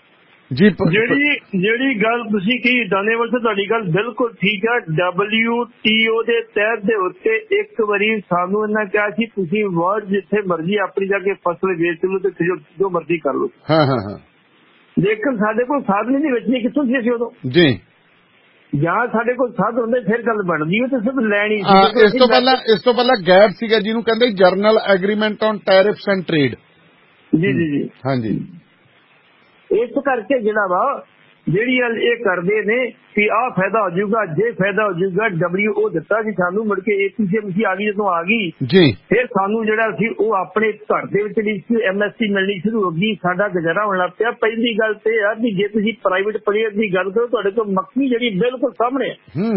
Speaker 2: ਜਿਹੜੀ ਗੱਲ ਤੁਸੀਂ ਕਹੀ ਦਾਨੇਵਾਲ ਸਾਹਿਬ, ਤੁਹਾਡੀ ਗੱਲ ਬਿਲਕੁਲ ਠੀਕ ਹੈ। WTO ਦੇ ਤਹਿਤ ਦੇ ਉੱਤੇ ਇੱਕ ਵਾਰੀ ਸਾਨੂੰ ਇਹਨਾਂ ਕਿਹਾ ਸੀ ਤੁਸੀਂ ਵਰਲਡ ਜਿੱਥੇ ਮਰਜ਼ੀ ਆਪਣੀ ਜਾ ਕੇ ਫਸਲ ਵੇਚ ਲਓ ਤੇ ਜੋ ਮਰਜ਼ੀ ਕਰ ਲਓ। ਲੇਕਿਨ ਸਾਡੇ ਕੋਲ ਸਾਧਨ ਨਹੀਂ ਵੇਚਣੀ ਕਿੱਥੋਂ ਸੀ ਅਸੀਂ ਉਦੋਂ ਜੀ। ਜਾਂ ਸਾਡੇ ਕੋਲ ਸਾਧਨ ਹੁੰਦੇ ਫਿਰ ਗੱਲ ਬਣਦੀ ਤੇ ਸਿਰਫ ਲੈਣੀ।
Speaker 1: ਇਸ ਤੋਂ ਪਹਿਲਾਂ ਗੈਪ ਸੀਗਾ ਜਿਹਨੂੰ ਕਹਿੰਦੇ general agreement on tariffs and trade. ਜੀ ਹਾਂਜੀ।
Speaker 2: ਇਸ ਕਰਕੇ ਜਿਹੜਾ ਵਾ ਜਿਹੜੀ ਇਹ ਕਰਦੇ ਨੇ ਕਿ ਆਹ ਫਾਇਦਾ ਹੋ ਜਾਊਗਾ, ਜੇ ਫਾਇਦਾ ਹੋ ਜਾਊਗਾ WO ਦਿੱਤਾ ਸੀ ਸਾਨੂੰ, ਮੁੜ ਕੇ APCMC ਆ ਗਈ, ਜਦੋਂ ਆ ਗਈ ਜੀ ਫਿਰ ਸਾਨੂੰ ਜਿਹੜਾ ਸੀ ਉਹ ਆਪਣੇ ਘਰ ਦੇ ਵਿੱਚ MSP ਮਿਲਣੀ ਸ਼ੁਰੂ ਹੋ ਗਈ, ਸਾਡਾ ਗੁਜ਼ਾਰਾ ਹੋਣ ਲੱਗ ਪਿਆ। ਪਹਿਲੀ ਗੱਲ ਤੇ ਆ ਵੀ ਜੇ ਤੁਸੀਂ ਪ੍ਰਾਈਵੇਟ ਪਲੇਅਰ ਦੀ ਗੱਲ ਕਰੋ, ਤੁਹਾਡੇ ਕੋਲ ਮੱਕੀ ਜਿਹੜੀ ਬਿਲਕੁਲ ਸਾਹਮਣੇ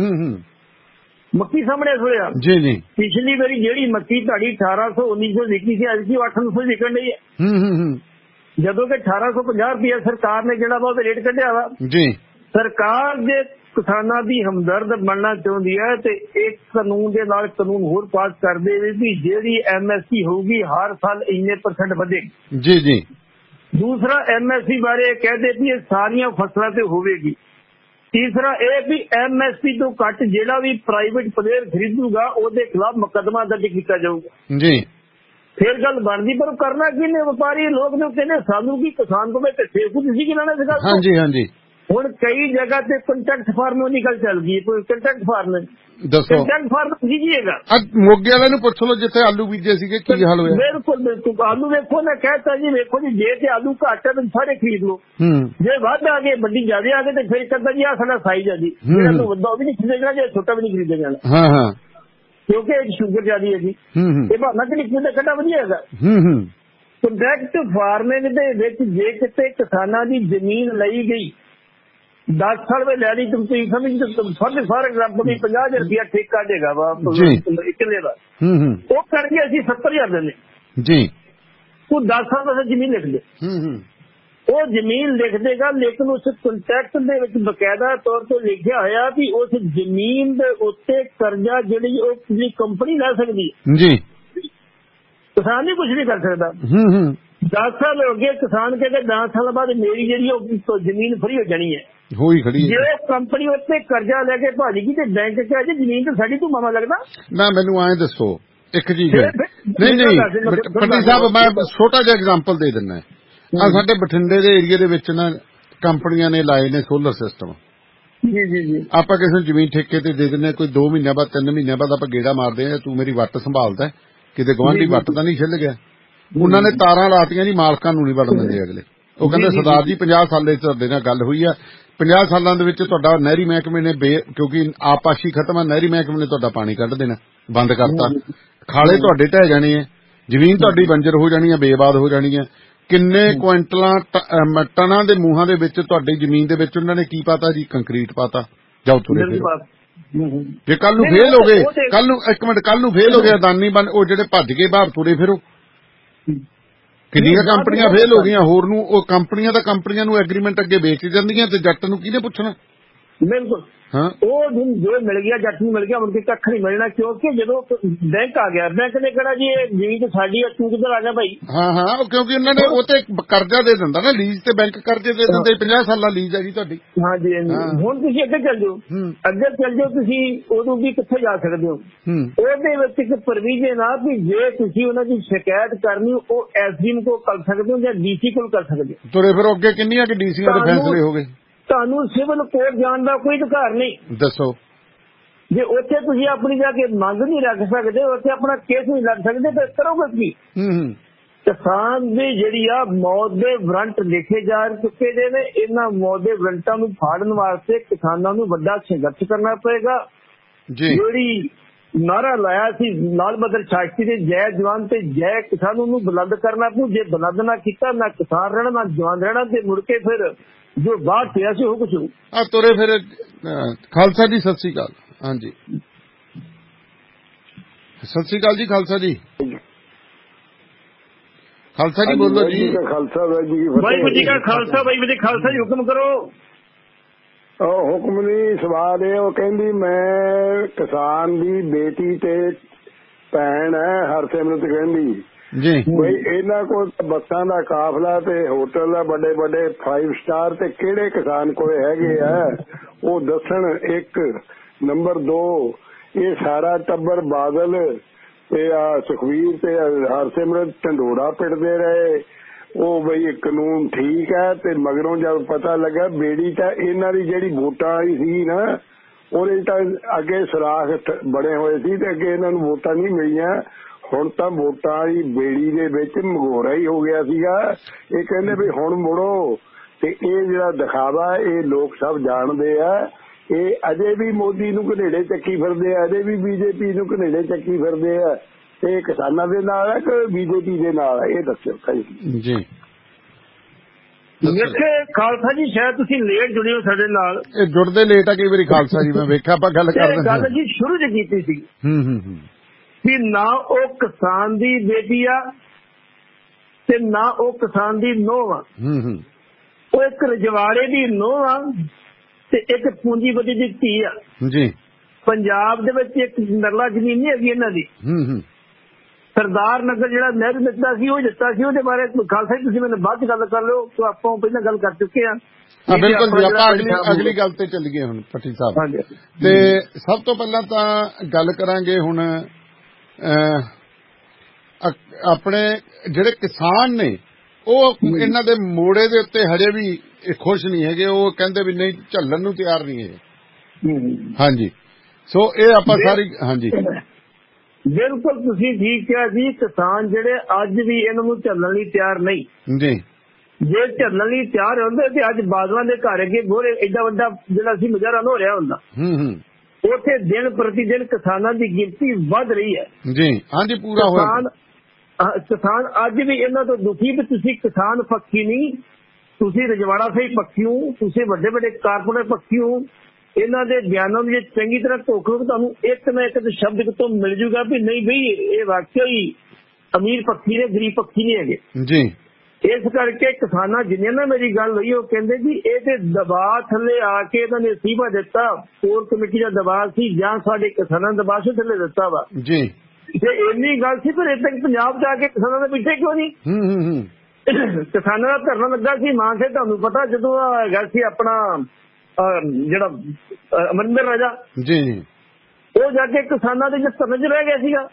Speaker 2: ਮੱਕੀ ਸਾਹਮਣੇ ਹੋਇਆ ਜੀ ਜੀ। ਪਿਛਲੀ ਵਾਰੀ ਜਿਹੜੀ ਮੱਕੀ ਤੁਹਾਡੀ 1800 1900 ਵਿਕੀ ਸੀ, ਅੱਜ ਦੀ 800 ਵਿਕਣ ਡਈ ਹੈ। ਜਦੋਂ ਕਿ 1850 ਰੁਪਏ ਸਰਕਾਰ ਨੇ ਜਿਹੜਾ ਵਾ ਉਹ ਰੇਟ ਕੱਢਿਆ ਵਾ ਜੀ। ਸਰਕਾਰ ਜੇ ਕਿਸਾਨਾਂ ਦੀ ਹਮਦਰਦ ਬਣਨਾ ਚਾਹੁੰਦੀ ਹੈ ਤੇ ਇੱਕ ਕਾਨੂੰਨ ਦੇ ਨਾਲ ਕਾਨੂੰਨ ਹੋਰ ਪਾਸ ਕਰ ਦੇਵੇ ਵੀ ਜਿਹੜੀ MSP ਹੋਊਗੀ ਹਰ ਸਾਲ ਇੰਨੇ % ਵਧੇਗੀ ਜੀ ਜੀ। ਦੂਸਰਾ MSP ਬਾਰੇ ਕਹਿੰਦੇ ਵੀ ਇਹ ਸਾਰੀਆਂ ਫਸਲਾਂ ਤੇ ਹੋਵੇਗੀ। ਤੀਸਰਾ ਇਹ ਵੀ MSP ਤੋਂ ਘੱਟ ਜਿਹੜਾ ਵੀ ਪ੍ਰਾਈਵੇਟ ਪਲੇਅਰ ਖਰੀਦੂਗਾ ਉਹਦੇ ਖਿਲਾਫ ਮੁਕੱਦਮਾ ਦਰਜ ਕੀਤਾ ਜਾਊਗਾ ਜੀ। ਫਿਰ ਗੱਲ ਬਣਦੀ, ਪਰ ਕਰਨਾ ਕਿਹਨੇ? ਵਪਾਰੀ ਲੋਕ ਨੇ ਕਹਿੰਦੇ ਸਾਨੂੰ ਕੀ ਕਿਸਾਨ ਕੋਲ ਢੱਠੇ ਖੁਦ ਸੀ ਕਿ ਲੈਣਾ ਸੀਗਾ। ਹਾਂਜੀ ਹਾਂਜੀ। ਹੁਣ ਕਈ ਜਗ੍ਹਾ ਤੇ ਕੰਟੈਕਟ ਫਾਰਮਿੰਗ ਦੀ ਗੱਲ ਚੱਲ ਗਈ। ਕੰਟੈਕਟ ਫਾਰਮਿੰਗ ਦੱਸੋ, ਕੰਟੈਕਟ ਫਾਰਮਿੰਗ ਕੀ ਜੀਏਗਾ?
Speaker 1: ਮੋਗੇ ਵਾਲੇ ਨੂੰ ਪੁੱਛ ਲਓ ਜਿੱਥੇ ਆਲੂ ਬੀਜੇ ਸੀਗੇ ਕੀ ਹਾਲ ਹੋਇਆ।
Speaker 2: ਬਿਲਕੁਲ ਆਲੂ ਵੇਖੋ, ਮੈਂ ਕਹਿਤਾ ਜੀ ਵੇਖੋ ਜੀ, ਜੇ ਤੇ ਆਲੂ ਘੱਟ ਹੈ ਤਾਂ ਸਾਰੇ ਖਰੀਦ ਲਓ, ਜੇ ਵੱਧ ਆ ਗਏ ਵੱਡੀ ਜ਼ਿਆਦਾ ਆ ਗਏ ਤੇ ਫਿਰ ਕਹਿੰਦਾ ਜੀ ਆਹ ਸਾਡਾ ਸਾਈਜ਼ ਆ ਜੀ, ਜਿਹੜਾ ਨੂੰ ਵੱਡਾ ਉਹ ਵੀ ਨਹੀਂ ਖਰੀਦੇਗਾ, ਜੇ ਛੋਟਾ ਵੀ ਨਹੀਂ ਖਰੀਦੇਗਾ। ਹਾਂ ਹਾਂ, ਕਿਉਂਕਿ ਸ਼ੂਗਰ ਜ਼ਿਆਦਾ ਹੈ ਜੀ। ਇਹ ਬਹਾਨਾ ਕਿ ਲਿਖਦੇ ਕੱਢਾ ਵਧੀਆ ਹੈਗਾ। ਕੰਟਰੈਕਟ ਫਾਰਮਿੰਗ ਦੇ ਵਿੱਚ ਜੇ ਕਿਤੇ ਕਿਸਾਨਾਂ ਦੀ ਜ਼ਮੀਨ ਲਈ ਗਈ 10 ਸਾਲ ਵਿੱਚ ਲੈ ਲਈ, ਤੁਸੀਂ ਸਮਝ ਫਾਰ ਐਗਜ਼ਾਮਪਲ 50,000 ਰੁਪਇਆ ਠੇਕਾ ਦੇਗਾ ਵਾ ਕਿੱਲੇ ਦਾ, ਉਹ ਕਰਕੇ ਅਸੀਂ 70,000 ਦਿੰਦੇ ਜੀ। ਉਹ 10 ਸਾਲ ਦਾ ਜ਼ਮੀਨ ਲਿਖ ਦੇ, ਉਹ ਜ਼ਮੀਨ ਲਿਖ ਦੇਗਾ, ਲੇਕਿਨ ਉਸ ਕੰਟਰੈਕਟ ਦੇ ਵਿੱਚ ਬਕਾਇਦਾ ਤੌਰ ਤੇ ਲਿਖਿਆ ਹੋਇਆ ਵੀ ਉਸ ਜ਼ਮੀਨ ਦੇ ਉੱਤੇ ਕਰਜ਼ਾ ਜਿਹੜੀ ਉਹ ਕਿਸੇ ਕੰਪਨੀ ਲੈ ਸਕਦੀ ਜੀ, ਕਿਸਾਨ ਨਹੀਂ ਕੁਝ ਵੀ ਕਰ ਸਕਦਾ। 10 ਸਾਲ ਹੋ ਗਏ, ਕਿਸਾਨ ਕਹਿੰਦੇ 10 ਸਾਲ ਬਾਅਦ ਮੇਰੀ ਜਿਹੜੀ ਉਹ ਜ਼ਮੀਨ ਫਰੀ ਹੋ ਜਾਣੀ ਹੈ, ਹੋਈ ਖੜੀ। ਜੇ ਕੰਪਨੀ ਉੱਤੇ ਕਰਜ਼ਾ ਲੈ ਕੇ ਭੱਜ ਗਈ ਤੇ ਬੈਂਕ ਕਹੇ ਜੀ ਜ਼ਮੀਨ ਤਾਂ ਸਾਡੀ, ਤੂੰ ਮਾਮਾ ਲੱਗਦਾ ਨਾ। ਮੈਨੂੰ ਐਂ ਦੱਸੋ ਇੱਕ ਚੀਜ਼, ਨਹੀਂ ਪੱਟੀ ਸਾਹਿਬ ਮੈਂ ਛੋਟਾ ਜਿਹਾ ਐਗਜ਼ਾਮਪਲ ਦੇ ਦਿੰਦਾ। ਆ ਸਾਡੇ ਬਠਿੰਡੇ ਦੇ ਏਰੀਏ ਦੇ ਵਿੱਚ ਨਾ ਕੰਪਨੀਆਂ ਨੇ ਲਾਏ ਨੇ ਸੋਲਰ ਸਿਸਟਮ ਜੀ ਜੀ ਜੀ। ਆਪਾਂ ਕਿਸੇ ਨੂੰ ਜ਼ਮੀਨ ਠੇਕੇ ਤੇ ਦੇ ਦਿੰਦੇ, ਕੋਈ 2 ਮਹੀਨਿਆਂ ਬਾਅਦ 3 ਮਹੀਨਿਆਂ ਬਾਅਦ ਆਪਾਂ ਗੇੜਾ ਮਾਰਦੇ ਆ, ਤੂੰ ਮੇਰੀ ਵੱਟ ਸੰਭਾਲਦਾ, ਕਿਤੇ ਗੁਆਂਢੀ ਵੱਟ ਤਾਂ ਨਹੀਂ ਛਿੱਲ ਗਿਆ। ਉਹਨਾਂ ਨੇ ਤਾਰਾਂ ਲਾਤੀਆਂ ਜੀ, ਮਾਲਕਾਂ ਨੂੰ ਨਹੀਂ ਵੜਨ ਦਿੰਦੇ ਅਗਲੇ। ਉਹ ਕਹਿੰਦੇ ਸਰਦਾਰ ਜੀ 50 ਸਾਲੇ ਤੁਹਾਡੇ ਨਾਲ ਗੱਲ ਹੋਈ ਆ, 50 ਸਾਲਾਂ ਦੇ ਵਿੱਚ ਤੁਹਾਡਾ ਨਹਿਰੀ ਮਹਿਕਮੇ ਨੇ ਕਿਉਂਕਿ ਆਪਾਸ਼ੀ ਖਤਮ ਆ, ਨਹਿਰੀ ਮਹਿਕਮੇ ਨੇ ਤੁਹਾਡਾ ਪਾਣੀ ਕੱਢ ਦੇਣਾ ਬੰਦ ਕਰਤਾ, ਖਾਲੇ ਤੁਹਾਡੇ ਢਹਿ ਜਾਣੇ ਆ, ਜ਼ਮੀਨ ਤੁਹਾਡੀ ਬੰਜਰ ਹੋ ਜਾਣੀ ਆ, ਬੇਬਾਦ ਹੋ ਜਾਣੀ ਆ। ਕਿੰਨੇ ਕੁਇੰਟਲਾਂ ਟਨਾਂ ਦੇ ਮੂੰਹਾਂ ਦੇ ਵਿੱਚ ਤੁਹਾਡੀ ਜ਼ਮੀਨ ਦੇ ਵਿੱਚ ਉਹਨਾਂ ਨੇ ਕੀ ਪਾਤਾ ਜੀ? ਕੰਕਰੀਟ ਪਾਤਾ। ਜਾਓ ਤੁਰੇ ਫਿਰੋ। ਜੇ ਕੱਲ ਨੂੰ ਫੇਲ ਹੋ ਗਏ, ਕੱਲ ਨੂੰ ਇੱਕ ਮਿੰਟ, ਕੱਲ ਨੂੰ ਫੇਲ ਹੋ ਗਿਆ ਅਦਾਨੀ ਬਣ, ਉਹ ਜਿਹੜੇ ਭੱਜ ਗਏ ਬਾਹਰ ਤੁਰੇ ਫਿਰੋ। ਕਿੰਨੀਆਂ ਕੰਪਨੀਆਂ ਫੇਲ ਹੋ ਗਈਆਂ ਹੋਰ ਨੂੰ, ਉਹ ਕੰਪਨੀਆਂ ਨੂੰ ਐਗਰੀਮੈਂਟ ਅੱਗੇ ਵੇਚ ਜਾਂਦੀਆਂ ਤੇ ਜੱਟ ਨੂੰ ਕਿਹਨੇ ਪੁੱਛਣਾ? ਬਿਲਕੁਲ ਉਹ ਜੋ ਮਿਲ ਗਿਆ ਜੱਟ ਨੂੰ ਮਿਲ ਗਿਆ, ਮੁੜ ਕੇ ਕੱਖ ਨਹੀਂ ਮਿਲਣਾ, ਕਿਉਂਕਿ ਜਦੋਂ ਬੈਂਕ ਆ ਗਿਆ, ਬੈਂਕ ਨੇ ਕਹਿਣਾ ਜੀ ਇਹ ਜ਼ਮੀਨ ਸਾਡੀ ਆ, ਤੂੰ ਕਿੱਧਰ ਆ ਗਿਆ ਭਾਈ। ਹਾਂ ਕਿਉਂਕਿ ਉਹਨਾਂ ਨੇ ਉਹ ਤੇ ਕਰਜ਼ਾ ਦੇ ਦਿੰਦਾ ਨਾ, ਲੀਜ਼ ਤੇ ਬੈਂਕ ਕਰਜ਼ੇ ਦੇ ਦਿੰਦੇ, 50 ਸਾਲਾਂ ਲੀਜ਼ ਹੈ ਜੀ ਤੁਹਾਡੀ। ਹਾਂਜੀ ਹੁਣ ਤੁਸੀਂ ਅੱਗੇ ਚੱਲ ਜਾਓ, ਤੁਸੀਂ ਉਦੋਂ ਵੀ ਕਿੱਥੇ ਜਾ ਸਕਦੇ ਹੋ। ਉਹਦੇ ਵਿੱਚ ਇੱਕ ਪ੍ਰੋਵੀਜ਼ਨ ਆ ਵੀ ਜੇ ਤੁਸੀਂ ਉਹਨਾਂ ਦੀ ਸ਼ਿਕਾਇਤ ਕਰਨੀ ਉਹ SDM ਕੋਲ ਕਰ ਸਕਦੇ ਹੋ ਜਾਂ DC ਕੋਲ ਕਰ ਸਕਦੇ ਹੋ। ਤੁਰੇ ਫਿਰ ਅੱਗੇ ਕਿੰਨੀਆਂ ਕਿ DCਆਂ ਦੇ ਫੈਸਲੇ ਹੋ ਗਏ। ਤੁਹਾਨੂੰ ਸਿਵਲ ਕੋਰਟ ਜਾਣ ਦਾ ਕੋਈ ਅਧਿਕਾਰ ਨਹੀਂ। ਦੱਸੋ, ਜੇ ਉੱਥੇ ਤੁਸੀਂ ਆਪਣੀ ਜਾ ਕੇ ਮੰਗ ਨਹੀਂ ਰੱਖ ਸਕਦੇ, ਉੱਥੇ ਆਪਣਾ ਕੇਸ ਨਹੀਂ ਲੱਗ ਸਕਦੇ, ਫਿਰ ਕਰੋਗੇ ਕੀ? ਕਿਸਾਨ ਦੀ ਜਿਹੜੀ ਆ ਮੌਤ ਦੇ ਵਾਰੰਟ ਲਿਖੇ ਜਾ ਚੁੱਕੇ ਨੇ, ਇਹਨਾਂ ਮੌਤ ਦੇ ਵਾਰੰਟਾਂ ਨੂੰ ਫਾੜਨ ਵਾਸਤੇ ਕਿਸਾਨਾਂ ਨੂੰ ਵੱਡਾ ਸੰਘਰਸ਼ ਕਰਨਾ ਪਏਗਾ। ਜਿਹੜੀ ਨਾਰਾ ਲਾਇਆ ਸੀ ਲਾਲ ਬਹਾਦਰ ਸ਼ਾਸਤਰੀ ਦੇ ਜੈ ਜਵਾਨ ਤੇ ਜੈ ਕਿਸਾਨ, ਉਹਨੂੰ ਬੁਲੰਦ ਕਰਨਾ ਪਊ। ਜੇ ਬੁਲੰਦ ਨਾ ਕੀਤਾ, ਨਾ ਕਿਸਾਨ ਰਹਿਣਾ ਨਾ ਜਵਾਨ ਰਹਿਣਾ, ਤੇ ਮੁੜ ਕੇ ਫਿਰ ਜੋ ਬਾਹਰ ਪਿਆ ਸੀ ਉਹ ਕੁਛ ਤੁਰੇ ਫਿਰ। ਖਾਲਸਾ ਜੀ ਸਤਿ ਸ੍ਰੀ ਅਕਾਲ। ਹਾਂਜੀ ਸਤਿ ਸ੍ਰੀ ਅਕਾਲ ਜੀ। ਖਾਲਸਾ ਜੀ, ਖਾਲਸਾ ਜੀ ਬੋਲੋ ਜੀ। ਖਾਲਸਾ ਵਾਹਿਗੁਰੂ ਜੀ ਕਾ ਖਾਲਸਾ, ਵਾਹਿਗੁਰੂ ਜੀ ਖਾਲਸਾ ਜੀ। ਹੁਕਮ ਕਰੋ।
Speaker 3: ਹੁਕਮ ਨਹੀਂ, ਸਵਾਲ ਇਹ, ਉਹ ਕਹਿੰਦੀ ਮੈਂ ਕਿਸਾਨ ਦੀ ਬੇਟੀ ਤੇ ਭੈਣ ਹੈ ਹਰਸਿਮਰਤ ਕਹਿੰਦੀ,
Speaker 5: ਬਈ ਇਹਨਾਂ ਕੋਲ ਬੱਸਾਂ ਦਾ ਕਾਫਲਾ ਤੇ ਹੋਟਲ ਆ ਵੱਡੇ ਵੱਡੇ 5 ਸਟਾਰ ਤੇ ਕਿਹੜੇ ਕਿਸਾਨ ਕੋਲ ਹੈਗੇ ਆ ਉਹ ਦੱਸਣ। 1 ਨੰਬਰ 2 ਇਹ ਸਾਰਾ ਟੱਬਰ ਬਾਦਲ ਤੇ ਸੁਖਵੀਰ ਤੇ ਹਰਸਿਮਰਤ ਢੰਡੋਰਾ ਪਿੱਟਦੇ ਰਹੇ। ਉਹ ਬਈ ਕਾਨੂੰਨ ਠੀਕ ਹੈ ਤੇ ਮਗਰੋਂ ਜਦ ਪਤਾ ਲੱਗਾ ਬੇੜੀ ਤਾਂ ਇਹਨਾਂ ਦੀ ਜਿਹੜੀ ਵੋਟਾਂ ਆਈ ਸੀ ਨਾ ਉਹਦੇ ਤਾਂ ਅੱਗੇ ਸੁਰਾਖ ਬਣੇ ਹੋਏ ਸੀ ਤੇ ਅੱਗੇ ਇਹਨਾਂ ਨੂੰ ਵੋਟਾਂ ਨਹੀਂ ਮਿਲੀਆਂ। ਹੁਣ ਤਾਂ ਵੋਟਾਂ ਵਾਲੀ ਬੇੜੀ ਦੇ ਵਿੱਚ ਮਗੋਰਾ ਹੀ ਹੋ ਗਿਆ ਸੀਗਾ। ਇਹ ਕਹਿੰਦੇ ਵੀ ਹੁਣ ਮੁੜੋ ਤੇ ਇਹ ਜਿਹੜਾ ਦਿਖਾਵਾ ਇਹ ਲੋਕ ਸਭ ਜਾਣਦੇ ਆ। ਇਹ ਅਜੇ ਵੀ ਮੋਦੀ ਨੂੰ ਘਨੇੜੇ ਚੱਕੀ ਫਿਰਦੇ ਆ, ਅਜੇ ਵੀ ਬੀਜੇਪੀ ਨੂੰ ਘਨੇੜੇ ਚੱਕੀ ਫਿਰਦੇ ਆ। ਇਹ ਕਿਸਾਨਾਂ ਦੇ ਨਾਲ ਹੈ ਕਿ ਬੀਜੇਪੀ ਦੇ ਨਾਲ ਹੈ ਇਹ ਦੱਸਿਓ ਜੀ।
Speaker 2: ਵੇਖੇ ਖਾਲਸਾ ਜੀ ਸ਼ਾਇਦ ਤੁਸੀਂ ਲੇਟ ਜੁੜੇ ਹੋ ਸਾਡੇ ਨਾਲ।
Speaker 1: ਇਹ ਜੁੜਦੇ ਲੇਟ ਆ ਕਈ ਵਾਰੀ ਖਾਲਸਾ ਜੀ, ਮੈਂ ਵੇਖਿਆ ਆਪਾਂ ਗੱਲ ਕਰਦੇ
Speaker 2: ਗੱਲ ਜੀ ਸ਼ੁਰੂ ਚ ਕੀਤੀ ਸੀ ਵੀ ਨਾ ਉਹ ਕਿਸਾਨ ਦੀ ਬੇਟੀ ਆ ਤੇ ਨਾ ਉਹ ਕਿਸਾਨ ਦੀ ਨੂੰਹ ਆ। ਉਹ ਇੱਕ ਰਜਵਾੜੇ ਦੀ ਨੂੰਹ ਆ ਤੇ ਇੱਕ ਪੂੰਜੀਪਤੀ ਦੀ ਧੀ ਆ ਜੀ। ਪੰਜਾਬ ਦੇ ਵਿੱਚ ਇੱਕ ਨਰਲਾ ਜ਼ਮੀਨ ਨਹੀਂ ਹੈਗੀ ਇਹਨਾਂ ਦੀ। ਸਰਦਾਰ ਨਗਰ ਜਿਹੜਾ ਨਹਿਰੂ ਦਿੱਤਾ ਸੀ ਉਹ ਦਿੱਤਾ ਸੀ, ਉਹਦੇ ਬਾਰੇ ਖਾਲਸਾ ਜੀ ਤੁਸੀਂ ਮੈਨੂੰ ਬਾਅਦ ਚ ਗੱਲ ਕਰ ਲਿਓ ਤੇ ਆਪਾਂ ਪਹਿਲਾਂ ਗੱਲ ਕਰ ਚੁੱਕੇ ਆ।
Speaker 1: ਬਿਲਕੁਲ ਜੀ, ਆਪਾਂ ਅਗਲੀ ਗੱਲ ਤੇ ਚੱਲ ਗਏ ਹੁਣ ਪੱਟੀ ਸਾਹਿਬ। ਤੇ ਸਭ ਤੋਂ ਪਹਿਲਾਂ ਤਾਂ ਗੱਲ ਕਰਾਂਗੇ ਹੁਣ ਆਪਣੇ ਜਿਹੜੇ ਕਿਸਾਨ ਨੇ ਉਹ ਇਹਨਾਂ ਦੇ ਮੋੜੇ ਦੇ ਉੱਤੇ ਹਜੇ ਵੀ ਖੁਸ਼ ਨਹੀਂ ਹੈਗੇ। ਉਹ ਕਹਿੰਦੇ ਵੀ ਨਹੀਂ ਝੱਲਣ ਨੂੰ ਤਿਆਰ ਨਹੀਂ ਹੈ। ਹਾਂਜੀ, ਸੋ ਇਹ ਆਪਾਂ ਸਾਰੀ ਹਾਂਜੀ
Speaker 2: ਬਿਲਕੁਲ ਤੁਸੀਂ ਠੀਕ ਕਿਹਾ ਜੀ। ਕਿਸਾਨ ਜਿਹੜੇ ਅੱਜ ਵੀ ਇਹਨਾਂ ਨੂੰ ਝੱਲਣ ਲਈ ਤਿਆਰ ਨਹੀਂ ਜੀ। ਜੇ ਝੱਲਣ ਲਈ ਤਿਆਰ ਹੁੰਦੇ ਤੇ ਅੱਜ ਬਾਦਲਾਂ ਦੇ ਘਰ ਅੱਗੇ ਗੋਰੇ ਏਡਾ ਵੱਡਾ ਜਿਹੜਾ ਸੀ ਮੁਜ਼ਾਹਰਾ ਹੋ ਰਿਹਾ ਹੁੰਦਾ। ਉੱਥੇ ਦਿਨ ਪ੍ਰਤੀ ਦਿਨ ਕਿਸਾਨਾਂ ਦੀ ਗਿਣਤੀ ਵੱਧ ਰਹੀ ਹੈ ਜੀ। ਹਾਂਜੀ, ਪੂਰਾ ਹੋਇਆ। ਕਿਸਾਨ ਅੱਜ ਵੀ ਇਹਨਾਂ ਤੋਂ ਦੁਖੀ ਵੀ ਤੁਸੀਂ ਕਿਸਾਨ ਪੱਖੀ ਨਹੀਂ, ਤੁਸੀਂ ਰਜਵਾੜਾ ਸਹੀ ਪੱਖੀ ਹੋ, ਤੁਸੀਂ ਵੱਡੇ ਵੱਡੇ ਕਾਰਪੋਰੇਟ ਪੱਖੀ ਹੋ। ਇਹਨਾਂ ਦੇ ਬਿਆਨਾਂ ਨੂੰ ਜੇ ਚੰਗੀ ਤਰ੍ਹਾਂ ਧੋਖੋ ਤੁਹਾਨੂੰ ਇੱਕ ਨਾ ਇੱਕ ਸ਼ਬਦ ਤੋਂ ਮਿਲ ਜੂਗਾ ਵੀ ਨਹੀਂ ਬਈ ਇਹ ਵਾਕਿਆ ਹੀ ਅਮੀਰ ਪੱਖੀ ਨੇ, ਗਰੀਬ ਪੱਖੀ ਨਹੀਂ ਹੈਗੇ ਜੀ। ਇਸ ਕਰਕੇ ਕਿਸਾਨਾਂ ਜਿੰਨੇ ਨਾ ਮੇਰੀ ਗੱਲ ਹੋਈ ਉਹ ਕਹਿੰਦੇ ਜੀ ਇਹ ਤੇ ਦਬਾਅ ਥੱਲੇ ਆ ਕੇ ਇਹਨਾਂ ਨੇ ਅਸਤੀਫਾ ਦਿੱਤਾ। ਕੋਰ ਕਮੇਟੀ ਦਾ ਦਬਾਅ ਸੀ ਜਾਂ ਸਾਡੇ ਕਿਸਾਨਾਂ ਦਾ ਦਬਾਅ ਸੀ ਥੱਲੇ ਦਿੱਤਾ ਵਾ ਜੀ। ਤੇ ਇੰਨੀ ਗੱਲ ਸੀ ਪਰ ਇੱਥੇ ਪੰਜਾਬ ਜਾ ਕੇ ਕਿਸਾਨਾਂ ਦੇ ਪਿੱਛੇ ਕਿਉਂ ਨਹੀਂ? ਕਿਸਾਨਾਂ ਦਾ ਧਰਨਾ ਲੱਗਾ ਸੀ ਮਾਨ ਸਾਹਿਬ, ਤੁਹਾਨੂੰ ਪਤਾ ਜਦੋਂ ਹੈਗਾ ਸੀ ਆਪਣਾ ਜਿਹੜਾ ਅਮਰਿੰਦਰ ਰਾਜਾ ਜੀ, ਉਹ ਜਾ ਕੇ ਕਿਸਾਨਾਂ ਦੇ ਧਰਨੇ 'ਚ ਰਹਿ ਗਿਆ ਸੀਗਾ।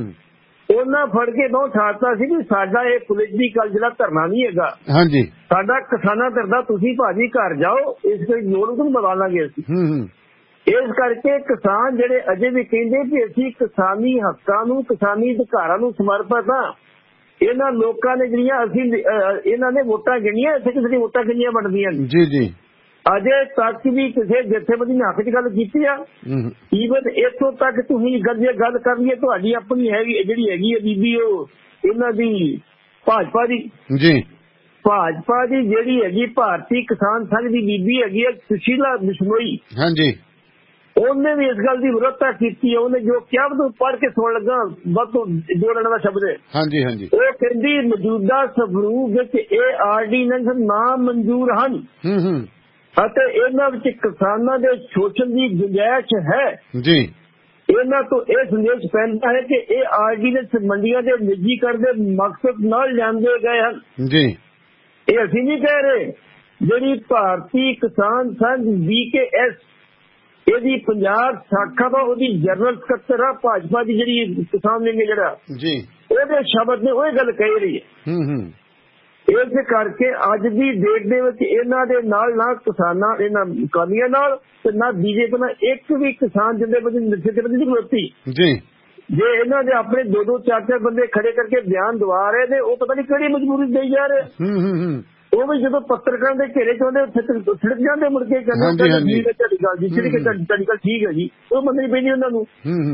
Speaker 2: ਉਹਨਾਂ ਫੜ ਕੇ ਬਹੁਤ ਠਾੜਤਾ ਸੀ ਵੀ ਸਾਡਾ ਇਹ ਪੋਲੀਟੀਕਲ ਜਿਹੜਾ ਧਰਨਾ ਨਹੀਂ ਹੈਗਾ, ਹਾਂਜੀ ਸਾਡਾ ਕਿਸਾਨਾਂ ਧਰਨਾ, ਤੁਸੀਂ ਭਾਜੀ ਘਰ ਜਾਓ, ਇਸ ਕੋਈ ਲੋੜ ਨੂੰ ਬਦਲ ਲਾਂਗੇ ਅਸੀਂ। ਇਸ ਕਰਕੇ ਕਿਸਾਨ ਜਿਹੜੇ ਅਜੇ ਵੀ ਕਹਿੰਦੇ ਕਿ ਅਸੀਂ ਕਿਸਾਨੀ ਹੱਕਾਂ ਨੂੰ, ਕਿਸਾਨੀ ਅਧਿਕਾਰਾਂ ਨੂੰ ਸਮਰਪਿਤ ਹਾਂ। ਇਹਨਾਂ ਲੋਕਾਂ ਨੇ ਜਿਹੜੀਆਂ ਇਹਨਾਂ ਨੇ ਵੋਟਾਂ ਗਿਣੀਆਂ, ਇੱਥੇ ਕਿਸੇ ਦੀ ਵੋਟਾਂ ਕਿੰਨੀਆਂ ਬਣਦੀਆਂ ਜੀ ਜੀ। ਅਜੇ ਤੱਕ ਵੀ ਕਿਸੇ ਜਥੇਬੰਦੀ ਨੇ ਹੱਕ 'ਚ ਗੱਲ ਕੀਤੀ ਆ? ਈਵਨ ਇੱਥੋਂ ਤੱਕ ਤੁਸੀਂ ਗੱਲ ਕਰ ਲਈਏ ਤੁਹਾਡੀ ਆਪਣੀ ਹੈਗੀ ਜਿਹੜੀ ਹੈਗੀ ਹੈ ਬੀਬੀ, ਉਹ ਇਹਨਾਂ ਦੀ ਭਾਜਪਾ ਦੀ ਜੀ, ਭਾਜਪਾ ਦੀ ਜਿਹੜੀ ਹੈਗੀ ਭਾਰਤੀ ਕਿਸਾਨ ਸੰਘ ਦੀ ਬੀਬੀ ਹੈਗੀ ਹੈ ਸੁਸ਼ੀਲਾ ਬਿਸ਼ਨੋਈ, ਹਾਂਜੀ, ਉਹਨੇ ਵੀ ਇਸ ਗੱਲ ਦੀ ਵਿਰੋਧਤਾ ਕੀਤੀ ਹੈ। ਉਹਨੇ ਜੋ ਕਿਹਾ ਉਹ ਪੜ੍ਹ ਕੇ ਸੁਣ ਲੱਗਾ, ਵੱਧ ਤੋਂ 2 ਲੜਨ ਦਾ ਸ਼ਬਦ ਹੈ, ਹਾਂਜੀ ਹਾਂਜੀ। ਉਹ ਕਹਿੰਦੀ ਮੌਜੂਦਾ ਸਵਰੂਪ ਵਿੱਚ ਇਹ ਆਰਡੀਨੈਂਸ ਨਾ ਮਨਜ਼ੂਰ ਹਨ ਅਤੇ ਇਹਨਾਂ ਵਿੱਚ ਕਿਸਾਨਾਂ ਦੇ ਸ਼ੋਸ਼ਣ ਦੀ ਗੁੰਜਾਇਸ਼ ਹੈ ਜੀ। ਇਹਨਾਂ ਤੋਂ ਇਹ ਸੰਦੇਸ਼ ਪੈਂਦਾ ਹੈ ਕਿ ਇਹ ਆਰਡੀਨੈਂਸ ਮੰਡੀਆਂ ਦੇ ਨਿੱਜੀਕਰਨ ਦੇ ਮਕਸਦ ਨਾਲ ਲਿਆਂਦੇ ਗਏ ਹਨ ਜੀ। ਇਹ ਅਸੀਂ ਨਹੀਂ ਕਹਿ ਰਹੇ। ਜਿਹੜੀ ਭਾਰਤੀ ਕਿਸਾਨ ਸੰਘ BKS ਇਹਦੀ ਪੰਜਾਬ ਸ਼ਾਖਾ ਦਾ ਉਹਦੀ ਜਨਰਲ ਸਕੱਤਰ ਆ ਭਾਜਪਾ ਦੀ ਜਿਹੜੀ ਕਿਸਾਨ ਲਿੰਗ ਜਿਹੜਾ ਜੀ, ਉਹਦੇ ਸ਼ਬਦ ਨੇ ਉਹ ਗੱਲ ਕਹਿ ਰਹੀ ਹੈ। ਇਸ ਕਰਕੇ ਅੱਜ ਦੀ ਡੇਟ ਦੇ ਵਿੱਚ ਇਹਨਾਂ ਦੇ ਨਾਲ ਨਾ ਕਿਸਾਨਾਂ, ਇਹਨਾਂ ਕਾਨੀਆਂ ਨਾਲ ਤੇ ਨਾ ਬੀਜੇਪੀ ਨਾਲ ਇੱਕ ਵੀ ਕਿਸਾਨ ਜਥੇਬੰਦੀ ਨਹੀਂ ਖਲੋਤੀ ਜੀ। ਜੇ ਇਹਨਾਂ ਦੇ ਆਪਣੇ 2-2 4-4 ਬੰਦੇ ਖੜੇ ਕਰਕੇ ਬਿਆਨ ਦਵਾ ਰਹੇ ਨੇ, ਉਹ ਪਤਾ ਨਹੀਂ ਕਿਹੜੀ ਮਜਬੂਰੀ ਦੇਈ ਜਾ ਰਹੇ। ਉਹ ਵੀ ਜਦੋਂ ਪੱਤਰਕਾਰਾਂ ਦੇ ਘੇਰੇ ਚ ਆਉਂਦੇ ਛਿੜਕ ਜਾਂਦੇ ਮੁੜ ਕੇ ਕਹਿੰਦੇ ਠੀਕ ਹੈ ਤੁਹਾਡੀ ਗੱਲ ਜੀ, ਤੁਹਾਡੀ ਗੱਲ ਠੀਕ ਹੈ ਜੀ, ਉਹ ਮੰਨਣੀ ਪੈਂਦੀ ਉਹਨਾਂ ਨੂੰ।